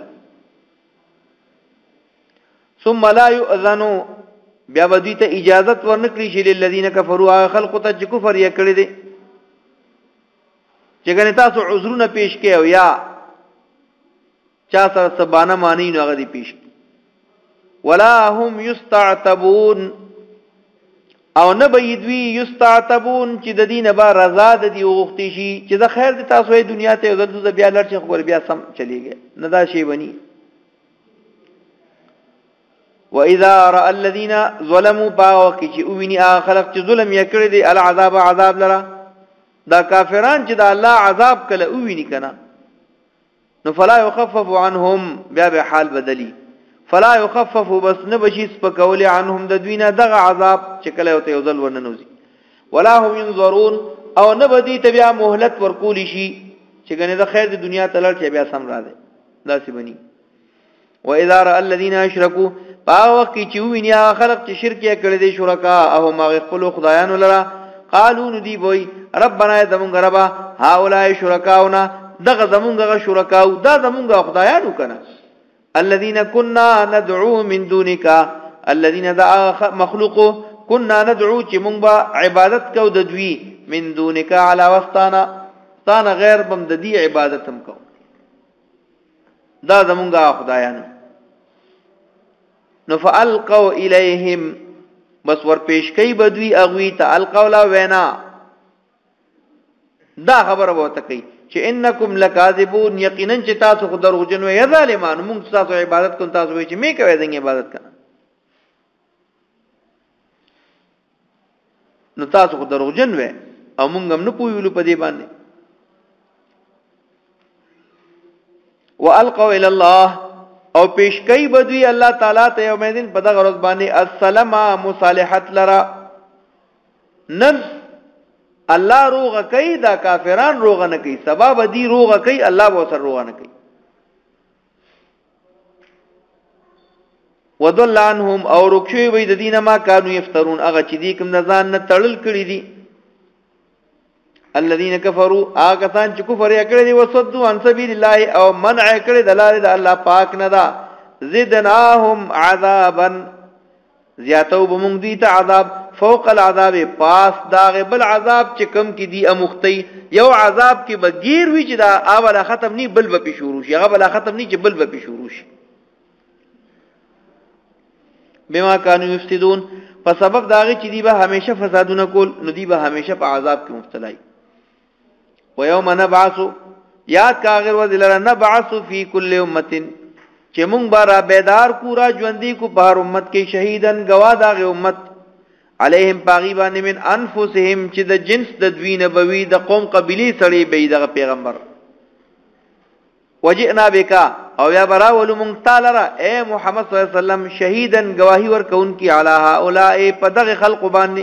A: ثم لا يؤذن بیا بدی ته اجازت ورنکړي شي للذین کفروا خلق ته چې کفر یې کړی دي چې ګنې تاسو عذرونه پیش کړي او یا چا سره سبانه مانی نو هغه دی پیش ولا هم یستعتبون او نه بيدوی یستعتبون چې د دینه با رضا د دی وغوښتي شي چې د خیر د تاسو د دنیا ته د بیا لړ چې خو بیا سم چلیږي نه دا شی بني واذا راى الذين ظلموا باوكي چې اویني خلق چې ظلم یې کړی دی العذاب عذاب لرا دا کافران چې د الله عذاب کله اویني کنه نو فلا يخفف عنهم بیا به حال بدلی فلا يخفف بس نبشي سپکول عنهم د دوینا دغه عذاب چې کله یو ته یو ځل ورننوزي ولا هم ينظرون او نبدي تبیا مهلت ورکول شي چې ګنې د خیر د دنیا تلل چې بیا سم را ده داسې بني واذا را الذين اشركوا باوق چې وینیا خلق چې شرک یې کړی دي شرکا او ما خپل خدایانو لرا قالو ندی وای ربنا زمونږ ربا هؤلاء شرکاونا دغه زمونږ شرکاو دا زمونږ خدایانو کنه الذين كنا ندعو من دونك الذين دعا مخلوق كنا ندعو چې مونږ به عبادت کو د دوی من دونك على وسطانا ستانه غیر بم د دې عبادت هم کو دا زمونږ خدایانو نو فالقوا اليهم بس ور پیش کوي بدوی اغوی ته القولا وینا دا خبره وته کوي چې انکم لکاذبون یقینا چې تاسو خو دروغجن وي ظالمان موږ تاسو عبادت کوم تاسو وي چې می کوي دغه عبادت کنه نو تاسو خو دروغجن وي او موږ هم نه پویلو په دې باندې والقوا الى الله او پیش کوي بدوی الله تعالی ته یوم الدین په دغه ورځ باندې السلام مصالحت لرا نن الله روغه کوي دا کافران روغه نه کوي سبب دی روغه کوي الله به سر روغه نه کوي وضل عنهم او رکشوی وي د دینه ما كانوا يفترون هغه چې دي کوم ځان نه تړل کړی دي الذين كفروا هغه ځان چې کفر یې کړی دي وصدوا عن سبيل الله او منع کړی د لارې د الله پاک نه دا زدناهم عذابا زیاتو بمونږ دي ته عذاب فوق العذاب پاس دا بل عذاب چې کم کې دي امختی یو عذاب کې بغیر وی چې دا اوله ختم نی بل به شروع شي هغه بل ختم نی چې بل به شروع شي بما كانوا يفسدون په سبب داغه چې دی به همیشه فسادونه کول نو دی به همیشه په عذاب کې مبتلا وي ويوم نبعث یاد کاغر وذلنا نبعث في كل امه چې مونږ بارا بیدار کورا ژوندۍ کو په هر امت کې شهیدن گواه داغه امت علیهم پاغیبان من انفسهم چې د جنس د دوی نبوي د قوم قبيله سړي به دغه پیغمبر وجئنا بك او یا براول مونږ تعالی را اے محمد صلی الله علیه وسلم شهیدن گواہی ورکون کی علی هؤلاء پدغه خلق باندې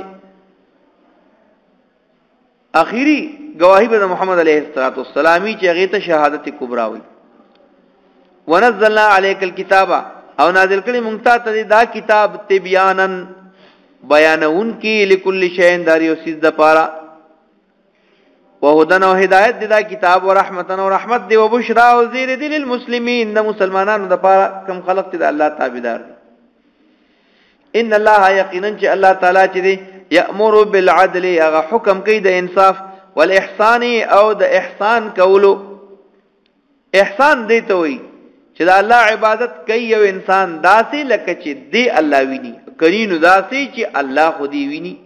A: اخیری گواہی به محمد علیه الصلوۃ والسلام چې هغه ته شهادت کبرا وي ونزلنا عليك الكتاب او نازل کړي مونږ ته دا کتاب تبیانا بیانون کی لكل شیء داریو سیز د پارا وهدن او هدایت دا کتاب ورحمتن او رحمت دی او بشرا او زیر دی للمسلمین د مسلمانانو د پارا کم خلق ته الله تابعدار ان الله یقینا چې الله تعالی چې دی یامر بالعدل هغه حکم کوي د انصاف والاحسان او د احسان کولو احسان دی ته وي چې د الله عبادت کوي یو انسان داسې لکه چې دی الله ویني کرینو داسې چې الله خودي ویني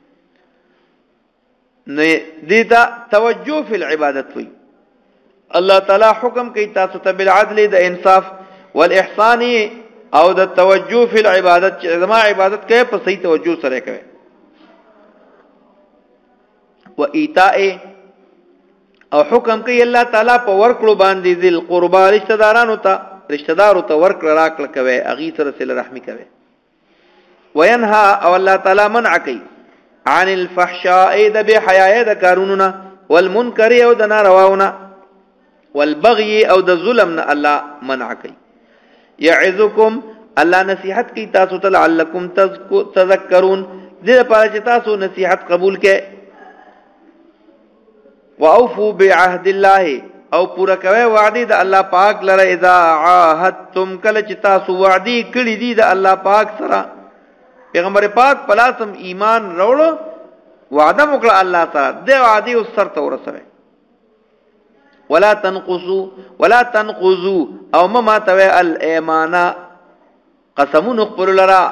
A: نو دیتا توجه فی العبادت وی الله تعالی حکم کوي تاسو ته بالعدل د انصاف والاحسان او د توجه فی العبادت چې زما عبادت کوي په صحیح توجه سره کوي و ایتاء او حکم کوي الله تعالی په ورکړو باندې ذل قربا رشتہ دارانو ته ورکړه راکړه کوي اغي سره صله رحمی کوي وینها او الله تعالی منع کوي عن الفحشاء د بحیاء د کاروننا والمنکر او د نارواونا والبغي او د ظلمنا الله منع کوي يعظكم الله نصيحت کوي تاسو ته لعلکم تذکرون دې لپاره چې تاسو نصيحت قبول کړئ واوفوا بعهد الله او پورا کوي وعده د الله پاک لره اذا عاهدتم کله چې تاسو وعده کړی دي د الله پاک سره پیغمبر پاک پلاسم ایمان وروړو وعده وکړه الله تعالی د وعده او سر ته ورسوي ولا تنقضوا او ما توي الايمان قسمون خپل لرا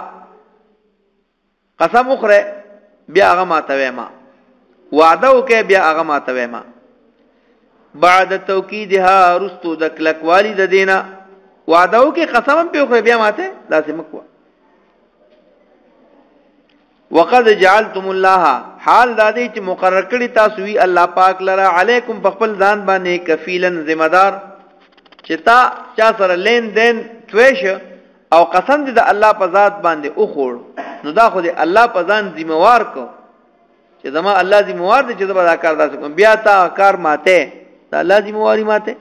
A: قسم اخره بیا هغه ما توي ما وعده وکي بیا هغه ما توي ما بعد توکیدها رستو د کلک والد دینا وعده وکي قسم په اخره بیا ماته لازم کو وقد جعلتم الله حال دادی چې مقرر کړی تاسو وی الله پاک لرا علیکم خپل ځان باندې کفیلن ذمہ دار چې تا چا سره لین دین تویش او قسم دې د الله په ذات باندې او خوړ نو دا خو دې الله په ځان ذمہوار کو چې زما الله ذمہوار دي چې دا به کار داسې کوم بیا تا کار ماته دا الله ذمہواری ماته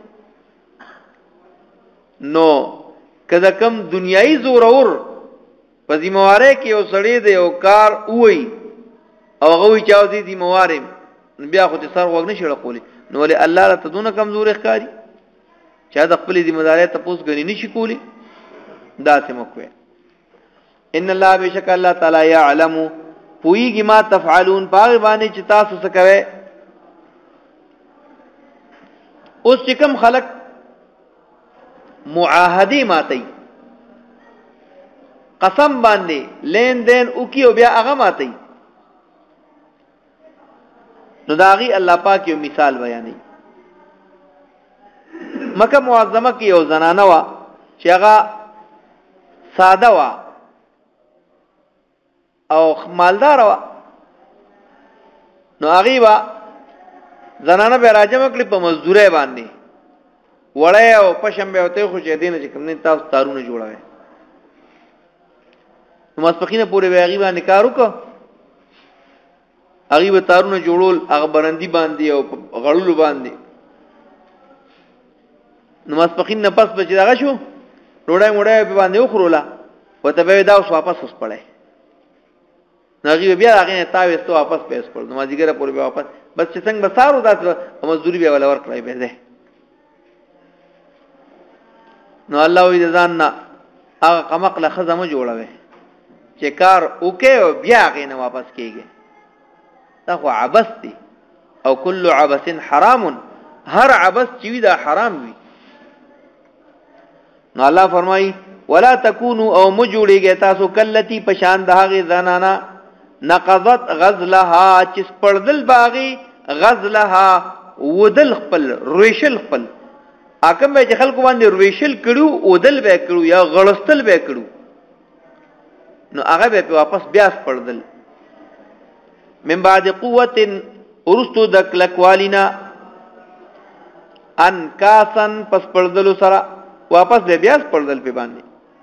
A: نو کله کم دنیایي زور اور په ذمہواره کې یو سړی دی یو کار وای او هغه وی چاو دي ذمہواره بیا خو دې سر وګ نه شړ قولي نو ولې الله ته دونه کمزور ښکاری چا د خپل ذمہداري ته پوس غني نشي کولی دا سمکوي ان الله بشک الله تعالی يعلم پویږي ما تفعلون باغ باندې چې تاسو څه کوي اوس چې کوم خلق معاهدی ماتي قسم باندې لین دین او کیو بیا هغه ماتي نو داغي الله پاک یو مثال بیانوي مکه معظمه کې یو زنانه وا چې هغه ساده وا او مالدار وا نو هغه وا زنانه به راځم کړي په مزدوري باندې وړه او پښم به وته خو چې دینه چې کوم نه تاسو تارونه جوړوي نو مسپخینه پورې ویغي باندې کار وکړه هغه به تارونه جوړول هغه برندي باندې او غړول باندې نو مسپخین نه پس بچی داغه شو ډوډۍ موډۍ په باندې وخرولا وته به دا اوس واپس وسپړې ناغي بیا هغه تاوي ستو واپس پیس کړ نو مازیګره پورې به واپس بس چې څنګه بسارو داس مزدوري به ولا ور کړی به ده نو الله وی ځان نه هغه قمقله خزمه جوړوي چې کار وکي او بیا هغه نه واپس کیږي دا خو عبث دي او كل عبث حرام هر عبث چې دا حرام وي نو الله فرمای ولا تکونوا او مجوړيږي تاسو کلتی پشان دهغه زنانا نقضت غزلها چې پردل باغی غزلها ودل خپل رويشل خپل اکم به خلکو باندې رويشل کړو ودل به کړو یا غړستل به کړو نو هغه به واپس بیا پردل من بعد قوت ورستو د کلکوالینا ان کاسن پس پردلو سره واپس به بیا پردل په باندې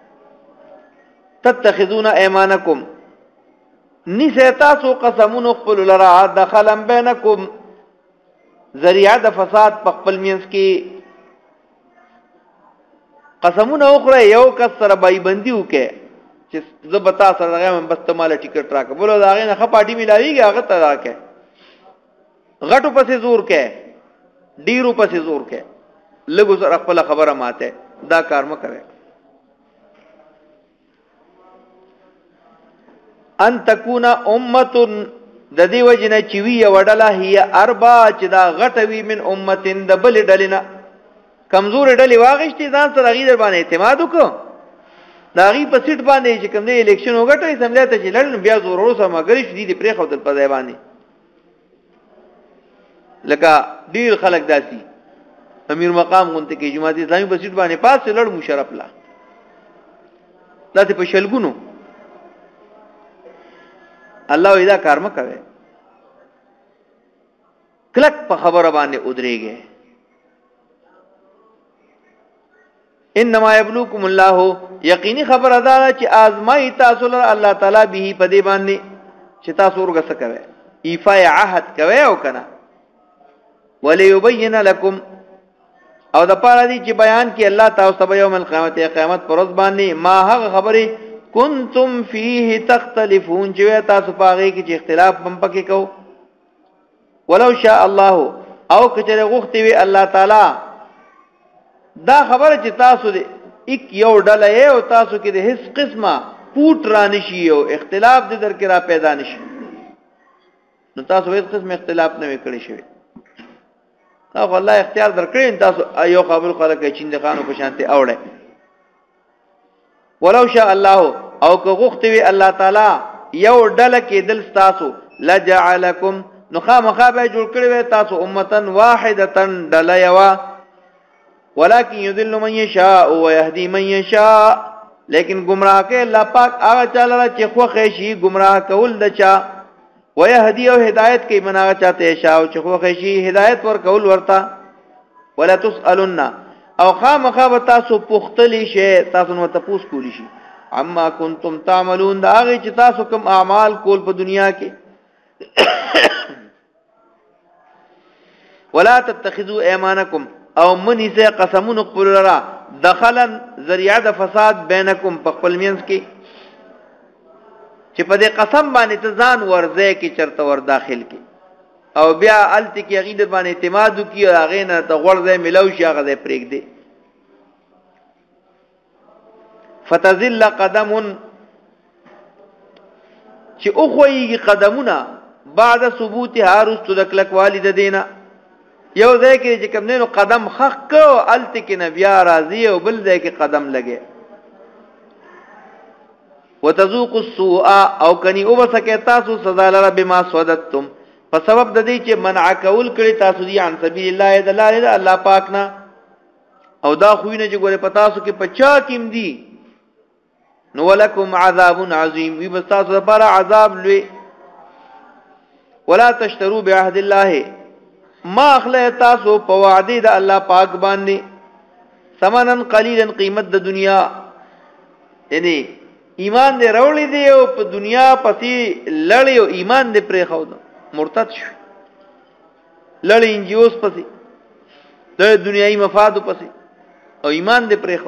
A: تتخذون ايمانكم نسيتاسو قسمون خپل لرا دخلن بینکم ذریعہ د فساد په خپل مینس کې قسمون اخرى یو کس سره بای بندیو کې چې زبتا سره هغه بس ته مال ټیکټ راک بوله دا غي نه خپاټي ملاویږي هغه ته راکې غټو پسې زور کې ډیرو پسې زور کې لګو سره خپل خبره ماته دا کار مکوي ان تکونا امه د دې وجنه چې وی وډله هي اربع چې دا غټوي من امتين د بل ډلینا کمزور ډلې واغشتي ځان سره غیر باندې اعتماد وکړه دا غي په سیټ باندې چې کوم دی الیکشن وګټي سملې ته چې لړن بیا زور ورسره مګر شي دي پرې خو د پځای باندې لکه ډیر خلک داسي امیر مقام غونته کې جماعت اسلامي په سیټ باندې پاس لړ مشرف لا داسې په شلګونو الله اذا کار مکوي کلک په خبره باندې ودرېږي انما يبلوكم الله یقیني خبر ادا چې آزمای تاسو له الله تعالی به په دې باندې چې تاسو ورګه کوي ایفای عهد کوي او کنه وليبين لكم او د پاره دي چې بیان کې الله تاسو ته یوم القیامت قیامت پر ورځ باندې ما هغه خبره کنتم فيه تختلفون چې تاسو پاره کې چې اختلاف بم پکې کو ولو شاء الله او کچره غوښتي وي الله تعالی دا خبره چې تاسو دې یک یو ډله او تاسو کې د هیڅ قسمه پوټ را نشي او اختلاف دې در کې را پیدا نشي نو تاسو هیڅ قسم اختلاف نه وکړي شوی دا الله اختیار درکړي تاسو ایو قابل خلک چې د خانو په شانته اوړي ولو شاء الله او که غوښتي وي الله تعالی یو ډله کې دل تاسو لجعلکم نو خامخا به جوړ کړی وي تاسو امتن واحدتن ډله یوا ولكن يذل من يشاء ويهدي من يشاء لیکن گمراه کې الله پاک هغه چاله چې خو خېشي گمراه کول دچا ويهدي او هدايت کې مناغه چاته شاو چې خو خېشي هدايت ور کول ورتا ولا تسالون او خامخا به تاسو پختلی شي تاسو نو تاسو کولی شي اما کنتم تعملون دا هغه چې تاسو کوم اعمال کول په دنیا کې ولا تتخذوا ايمانكم او منی سے قسمون خپل لرا دخلا ذریعہ د فساد بینکم په خپل مینس کې چې په دې قسم باندې ته ځان ورځې کې چرته ور داخل کې او بیا التی کې عقیدت باندې اعتماد کی او هغه نه ته ورځې ملو شي هغه پرېګ دې فتزل قدم چې او خوېږي قدمونه بعد ثبوت هارست دکلک والد دینا یو ځای کې چې کوم نو قدم خخ کو التی کې نبي راضي او بل ځای کې قدم لګي وتذوق السوء او کني او بسکه تاسو سزا لره بما سودتم په سبب د دې چې منع کول کړي تاسو دي عن سبیل الله د الله پاک نه او دا خوینه چې ګوره پتا سو کې پچا کیم دي نو ولکم عذاب عظیم وی بس تاسو لپاره عذاب لوی ولا تشتروا بعهد الله ما اخله تاسو په وعده د الله پاک باندې ثمنن قليلا قیمت د دنیا یعنی ایمان دې راولې دی او په دنیا پسې لړې او ایمان دې پرې خو مرتد شو لړې انجیوس پسې د دنیاي مفاد پسې او ایمان دې پرې خو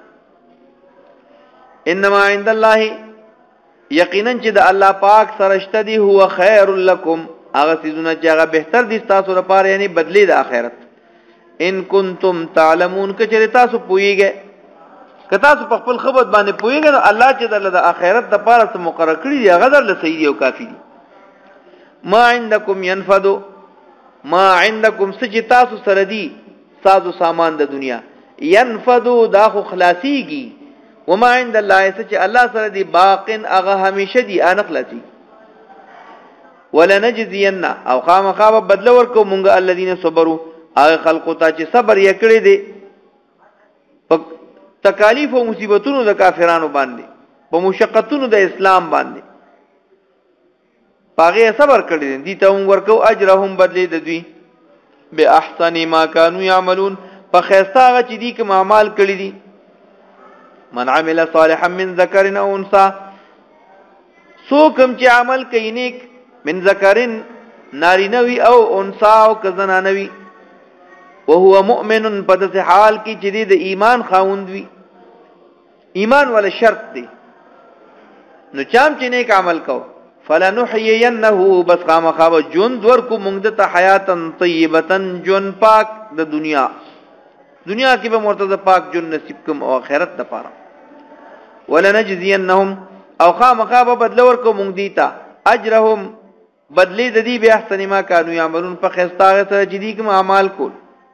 A: انما عند الله یقینا چې د الله پاک سره شته دی هو خیر لكم هغه سيزونه چې هغه بهتر دي تاسو لپاره یعنی بدلی د آخرت ان کنتم تعلمون کچره تاسو پوېږئ که تاسو په خپل خبرت باندې پوېږئ نو الله چې د آخرت د لپاره څه مقرر کړی دی هغه در صحیح او کافی دی ما عندكم ينفد ما عندكم سچ تاسو سره دی سازو سامان د دنیا ينفد دا خو خلاصيږي وما عند الله سچ الله سره دی باقن هغه همیشه دی ان خلاصي ولنجزين او خامخا بدل ورکو مونږه الذين صبروا هغه خلقو ته چې صبر یې کړی دی په تکالیف او مصیبتونو د کافرانو باندې په مشقتونو د اسلام باندې پاغه صبر کړی دي ته ورکو اجرهم بدلی د دوی به احسن ما كانوا يعملون په خیسته هغه چې دي کوم اعمال کړی دي من عمل صالحا من ذکر او انثى سو کوم چې عمل کوي نیک من ذکرن نارینوی او انثى او کزنانوی وهو مؤمن په دې حال کې چې د ایمان خاوند وي ایمان ولا شرط دی نو چام چې نیک عمل کو فلنحيينه بس خامخا جون ورکو مونږ ته حیاتن طیبتن جون پاک د دنیا کې به مرتضی پاک جون نصیب کوم او آخرت د پاره ولنجزينهم او خامخا بدل ورکو مونږ دیتا اجرهم بدلی د دې به احسن ما كانوا يعملون په خستاغه سره چې دي کوم اعمال کول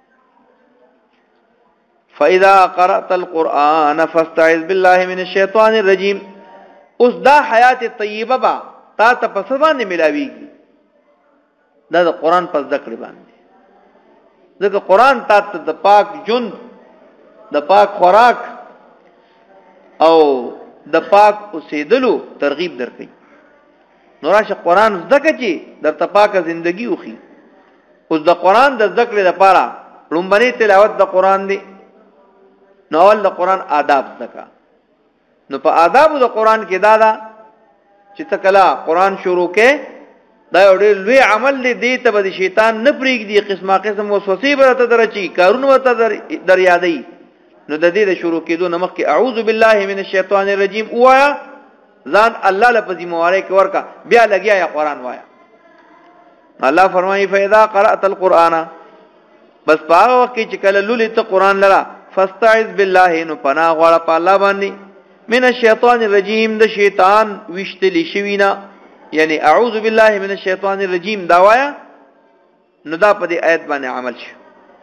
A: فاذا قرات القران فاستعذ بالله من الشيطان الرجيم اوس دا حیات طیبه با تا ته په سبانه ملاویږي دا د قران په ذکر باندې ځکه قران تا ته د پاک جون د پاک خوراک او د پاک اوسېدلو ترغیب درکړي نو راشه قران زده چې د تپاکه ژوندۍ وخی اوس د قران د ذکر لپاره لومبني تلاوت د قران دی نو ول د قران آداب زکا نو په آداب د قران کې دا چې تکلا قران شروع کې دا یو ډېر لوی عمل دی ته به شیطان نه پریږدي قسمه قسم وسوسې برته درچی کارونه ورته در یادې نو د دې شروع کېدو نمخ کې اعوذ بالله من الشیطان الرجیم وایا ځان الله لپاره موارک ورکا بیا لګیا یا قران وایا الله فرمایي فاذا قرات القرآن بس په وخت چې کله لولې ته قران لرا فاستعذ بالله نو پناه غواړه په الله باندې من الشیطان الرجیم د شیطان وشتلی شوینا یعنی اعوذ بالله من الشیطان الرجیم دا وایا نو دا په دې آیت باندې عمل شي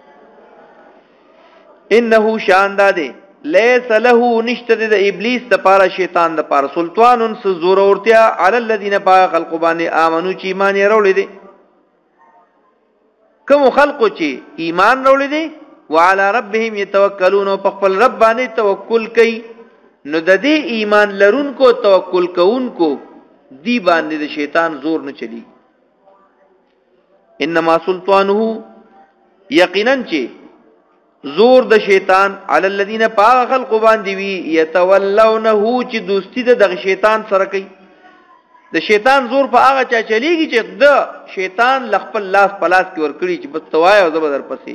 A: انه شانداده ليس له نشته د ابلیس د پاره شیطان د پاره سلطانن س زور اورتیا علی الذین با خلق باندې امنو چې ایمان یې راوړي دي کوم خلق چې ایمان راوړي دي وعلى ربهم يتوکلون په خپل رب باندې توکل کوي نو د دې ایمان لرونکو توکل کوونکو دی باندې د شیطان زور نه چلی انما سلطانه یقینا چې زور د شیطان علی الذین پاغ خلق باندې وی یتولونه چې دوستی د شیطان سره کوي د شیطان زور په هغه چا چلیږي چې د شیطان لخپل لاس پلاس کې ور کړی چې بس توای او زبر پسې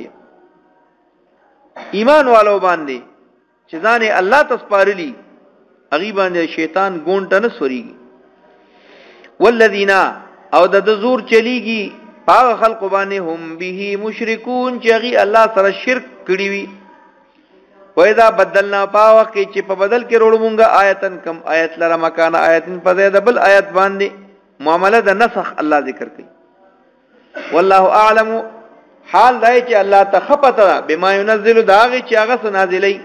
A: ایمان والو باندې چې ځانې الله تسپارلی اغي باندې شیطان ګونټ نه سوريږي والذین او د زور چلیږي پاغ خلق باندې هم به مشرکون چې اغي الله سره شرک کړی وي وإذا بدلنا پاوخ کې چې په بدل کې وروړو مونږه آیتن کم آیت لره مکان آیتن په زیاده بل آیت باندې معاملې د نسخ الله ذکر کوي والله اعلم حال دای چې الله تخپته بما ينزل داغه چې هغه نازلې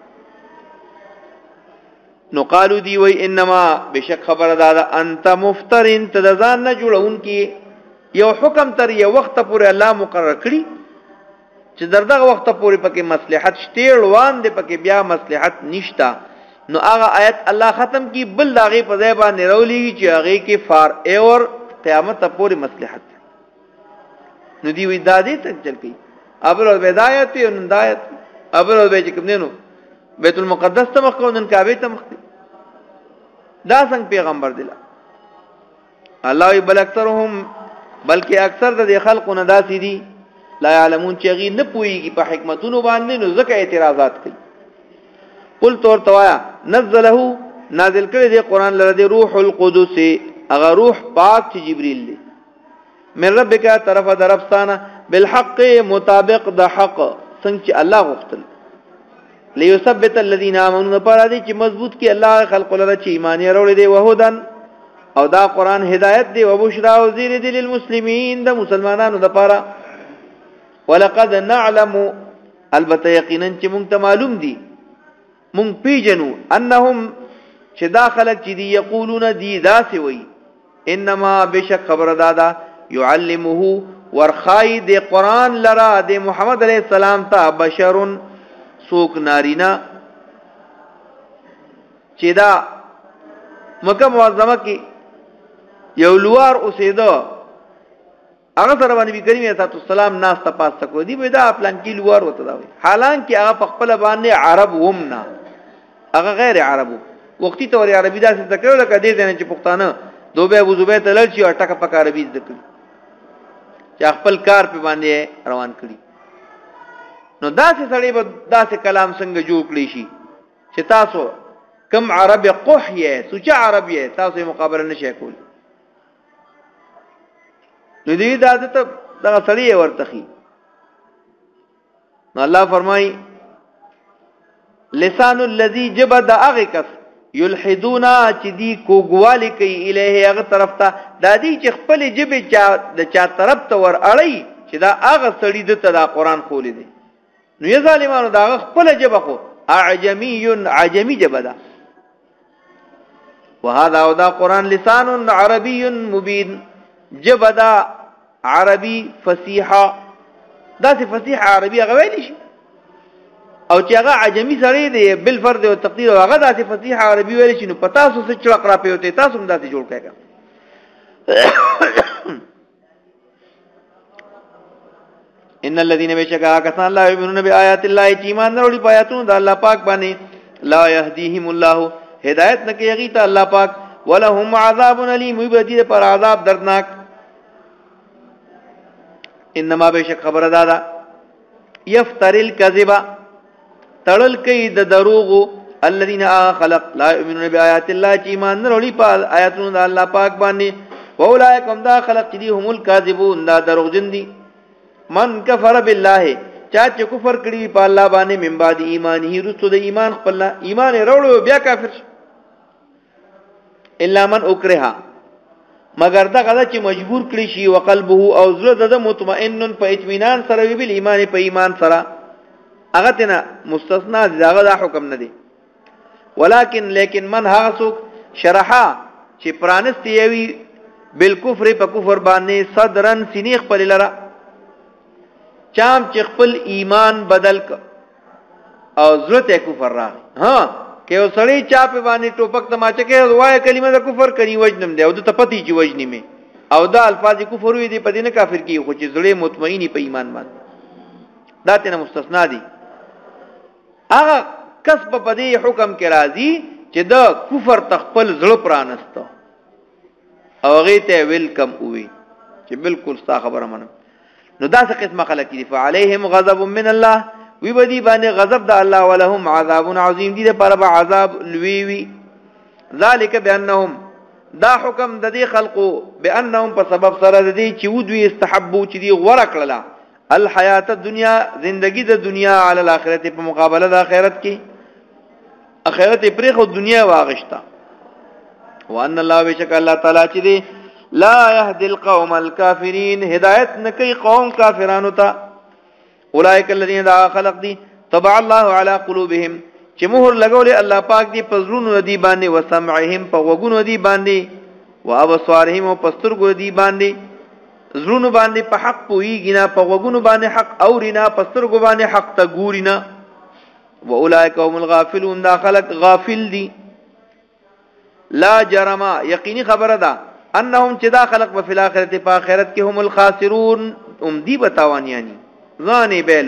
A: نو قالو دی وای انما بشک خبر دادا انت مفترن تدزان نه جوړون کی یو حکم تر یو وخت پورې الله مقرر کړی چې دغه وخت پورې پکې مصلحت شته روان دي پکې بیا مصلحت نشتا نو هغه آیت الله ختم کی بل لاغه په ځای باندې رولېږي چې هغه کې فار اور قیامت پورې مصلحت نو دی وی دادې تک چل کی ابل بدايت او هدایت ابل به چې کوم نو بیت المقدس ته مخ کو نن کعبه ته مخ دا څنګه پیغمبر دی الله بل اکثرهم بلکې اکثر د خلقونه داسې دي لا يعلمون چې غي نه پويږي په حکمتونو باندې نو ځکه اعتراضات کوي قل تور توایا نزله نازل کړي دی قران لره دی روح القدس هغه روح پاک چې جبريل دی من ربک طرف درفستانه بالحق مطابق د حق څنګه چې الله غوښتل ليثبت الذين امنوا پر دې چې مضبوط کی الله خلق لره چې ایمان یې وروړي دی وهدن او دا قران هدایت دی او بشرا او زیر دی للمسلمین د مسلمانانو لپاره ولقد نعلم البته یقینا چې مونږ ته معلوم دي مونږ پیجنو انهم چې داخله چې دی یقولون دی داسې وي انما بشک خبر دادا يعلمه ورخای دی قران لرا دی محمد علیہ السلام ته بشرون سوک نارینا چې دا مکه معظمه کې یو لوار اوسېده هغه سره باندې کریم علیه السلام ناس ته پاسته کو دی به دا پلان کې لوار وته دا وي حالانکه هغه په خپل باندې عرب ومنا هغه غیر عربو وختي تور عربي دا څه تکړه لکه دې نه چې پښتانه دوبه ابو زبیر تلل شي او ټکه پک عربي ذکر چې خپل کار په باندې روان کړي نو داسې سړی به داسې کلام څنګه جوړ کړی شي چې تاسو کم عربي قحيه سوچ عربي تاسو مقابله نشئ کول نو دې د عادت دا سړی ورتخي نو الله فرمای لسان الذي جبد اغكس يلحدون چې دی کوګوالی کوي الیه هغه طرف ته د دې چې خپل جبه د چا طرف ته ور اړي چې دا هغه سړی د ته قرآن خولې دي نو یې ظالمانو دا خپل جبه خو عجمی جبه ده وهذا او دا قرآن لسان عربي مبين جبدا عربي فصیحه دا سي فصیحه عربي غوېلی شي او چې هغه عجمی سره دی بل فرد او تقدیر او هغه د فصیحه عربي ویل شي نو پتا سو څه چړق را پیوته تاسو هم داسې جوړ کړئ ان الذين بشكا كسان لا يؤمنون بآيات الله ایمان وروړي پایاتونو د الله پاک باندې لا يهديهم الله هدایت نه کوي ته الله پاک ولهم عذاب الیم وبدی پر عذاب دردناک انما بشک خبر دادا يفتر الكذب تړل کوي د دروغ الذين خلق لا يؤمنون بآيات الله ایمان وروړي په آیاتونو د الله پاک باندې واولئکم دا خلق دي هم الكاذبون دا دروغجن دي من کفر بالله چا چې کفر کړی په الله باندې من بعد ایمانه رسو د ایمان خپل ایمان وروړو بیا کافر الا من اکرها مگر دا غدا چې مجبور کړی شي وقلبه او زړه د مطمئن په اطمینان سره وی بل ایمان په ایمان سره هغه تنه مستثنا دغه دا حکم نه دی لیکن من هغه شرحا چې پرانست یوي بالکفر په کفر باندې صدرن سینیخ په لره چام چې خپل ایمان بدل او زړه ته کفر را ها که وسړی چا په باندې ټوپک تماچه کې وای کلمه د کفر کوي وجنم دی او د تپتی چې وجنی می او دا الفاظ کفر وي دی په دینه کافر کی خو چې زړه مطمئنی په ایمان باندې دا تنه مستثنا دي هغه کسب په دې حکم کې راځي چې دا کفر تخپل زړه پرانستو او هغه ته ویلکم وي چې بالکل ستا خبره منم. نو دا څه قسمه خلک دي فعليهم غضب من الله وی بدی باندې غضب د الله ولهم عذاب عظیم دي پر به عذاب لوی وی. ذالک بانهم دا حکم د دې خلقو بانهم په سبب سره د دې چې ودوی استحبوا چې دی غوړه کړله الحیات الدنیا زندگی د دنیا علی الاخرت په مقابله د آخرت کې اخرت پرې خو دنیا واغشتا. وان الله بشک الله تعالی چې دی لا يهدي القوم الكافرين هدایت نکي قوم کافرانو ته. اولئک الذين دعا خلق دي طبع الله على قلوبهم چې مهر لګولې الله پاک دی پزړونو دی باندې وسمعهم په وګونو دی باندې وابصارهم او پسترګو دی باندې زړونو باندې په حق پويږي نه په وګونو باندې حق اورینا پسترګو باندې حق ته ګورینا. واولئک هم الغافلون دا خلق غافل دي. لا جرم یقینی خبره ده انهم چې دا خلق په الاخرت په اخرت کې هم الخاسرون هم دی بتاوانیانی ځانې بیل.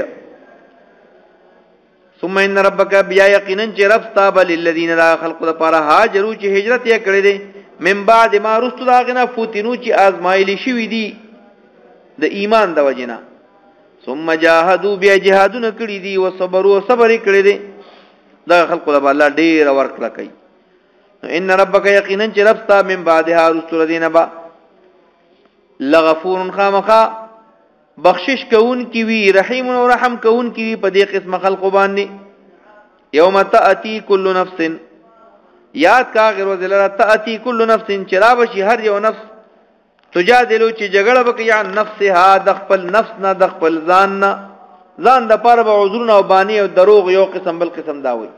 A: ثم ان ربک بیا یقینا چې رب تاب للذین لا خلقوا لپاره هاجروا چې هجرت یې کړې دي من بعد ما رستو داغنا فوتینو چې آزمایلی شوی دي د ایمان د وجنا ثم جاهدوا بیا جهادونه کړی دي او صبروا صبر کړی دي دا خلق د الله ډیر ورکړه کوي. ان ربک یقینا چې رب تاب من بعدها رستو الذین با لغفور خامخا بخشش کون کی وی رحیم و رحم کون کی وی په دې قسم خلق باندې. یوم تأتی کل نفس یاد کا غیر وزلرا تأتی کل نفس چراب شي هر یو نفس تجادلو چې جګړه وکي عن نفسها د خپل نفس نه د خپل ځان نه ځان د پاره به عذرونه او بانی او دروغ یو قسم بل قسم دا وي.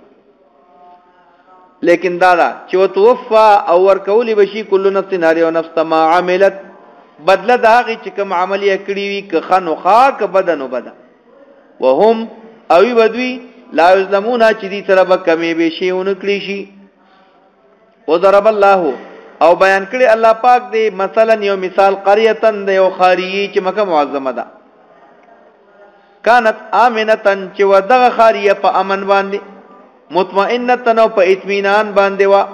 A: لیکن دادا چې وتوفا او ورکولی بشي کل نفس هر یو نفس ما عملت بدله دا هغه چې کوم عمل یې کړی وي که خنو خاک بدنو بدا وهم اوی بدوی لا یظلمون چې دې سره به کمی به شي ونکړي شي. وضرب الله او بیان کړي الله پاک دې مثلا یو مثال قريهتن د یو خاریه چې مکه معظمه ده كانت امنتن چې ودغه خاریه په امن باندې مطمئنه او په اطمینان باندې وا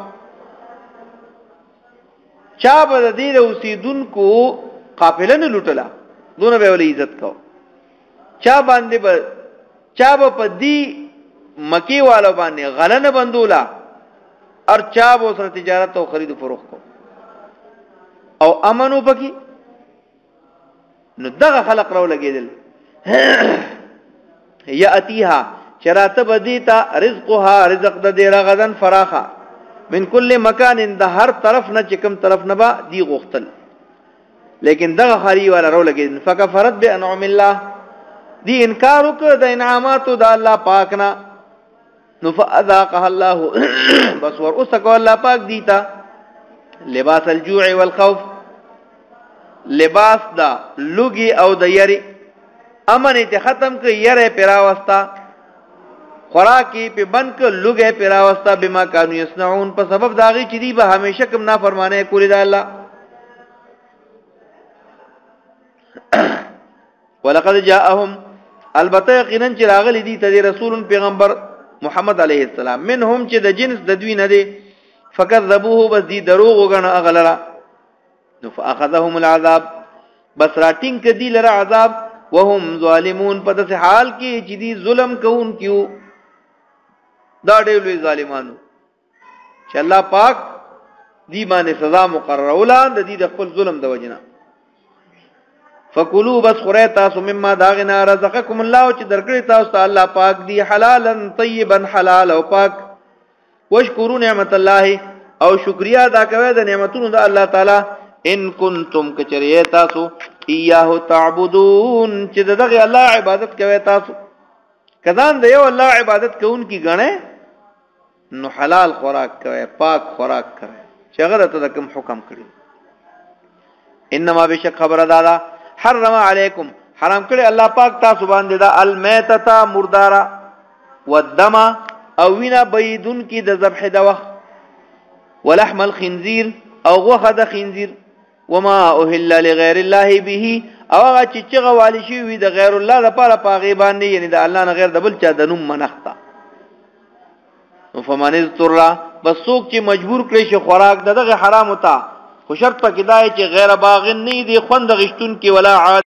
A: چا به د دې اوسیدونکو قافله نه لوټلا دونه به ولې عزت کو چا باندې به چا به په دې مکی والو باندې غلنه بندولا اور چا به سره تجارت او خرید او فروخت کو او امنو پکې نو دغه خلق راو لګیدل یاتیها چراته بدیتا رزقها رزق د دې رغدن فراخه من کل مکان د هر طرف نه چې کوم طرف نه با دی غختل. لیکن دغه خاري والا رو لګي فکفرت بانعم الله دی انکار وکړ د انعاماتو د الله پاک نه نو فاذاقها الله بس ور اوسکو الله پاک دیتا لباس الجوع والخوف لباس دا لوګي او د یری امن ته ختم ک یره پیراوستا خوراکی په بنک لوګه پیراوستا بما کانوا یصنعون په سبب داغي چې دی به همیشه کوم نافرمانه کولی دا الله. ولقد جاءهم البته یقینا چې راغلی دي ته رسول پیغمبر محمد علیه السلام منهم چې د جنس د دوی نه دي فکذبوه بس دي دروغ وګڼه اغلرا نو فاخذهم العذاب بس راتین کدی لره عذاب وهم ظالمون په داسې حال کې چې دي ظلم کوون کیو دا ډېر لوی ظالمانو چې الله پاک دی باندې سزا مقرره ولان د دې د خپل ظلم د وجنه. فکلوا بس خورئ تاسو مما داغنا رزقکم الله چې درکړی تاسو ته الله پاک دی حلالا طیبا حلال او پاک واشکروا نعمت الله او شکریا ادا کوئ د نعمتونو د الله تعالی ان کنتم کچریه تاسو ایاه تعبدون چې دغه الله عبادت کوئ تاسو کدان د یو الله عبادت کوون کی غنه نو حلال خوراک کوي پاک خوراک کوي چې هغه ته کوم حکم کړی. انما بشک خبر دادا حرم علیکم حرام کړی الله پاک تاسو باندې دا المیتتا مردارا والدم او وینا بيدون کی د ذبح د وخت ولحم الخنزير او غوخه د خنزير وما اهل لغير الله به او هغه چې چغه والی شي وي د غیر الله لپاره پاغي باندې یعنی د الله نه غیر د بل چا د نوم منخته نو فمن اضطر بس څوک چې مجبور کړي شي خوراک دغه حرام وتا خو شرط پکې دا چې غیر باغ نه دی خوند غشتون کې ولا عاد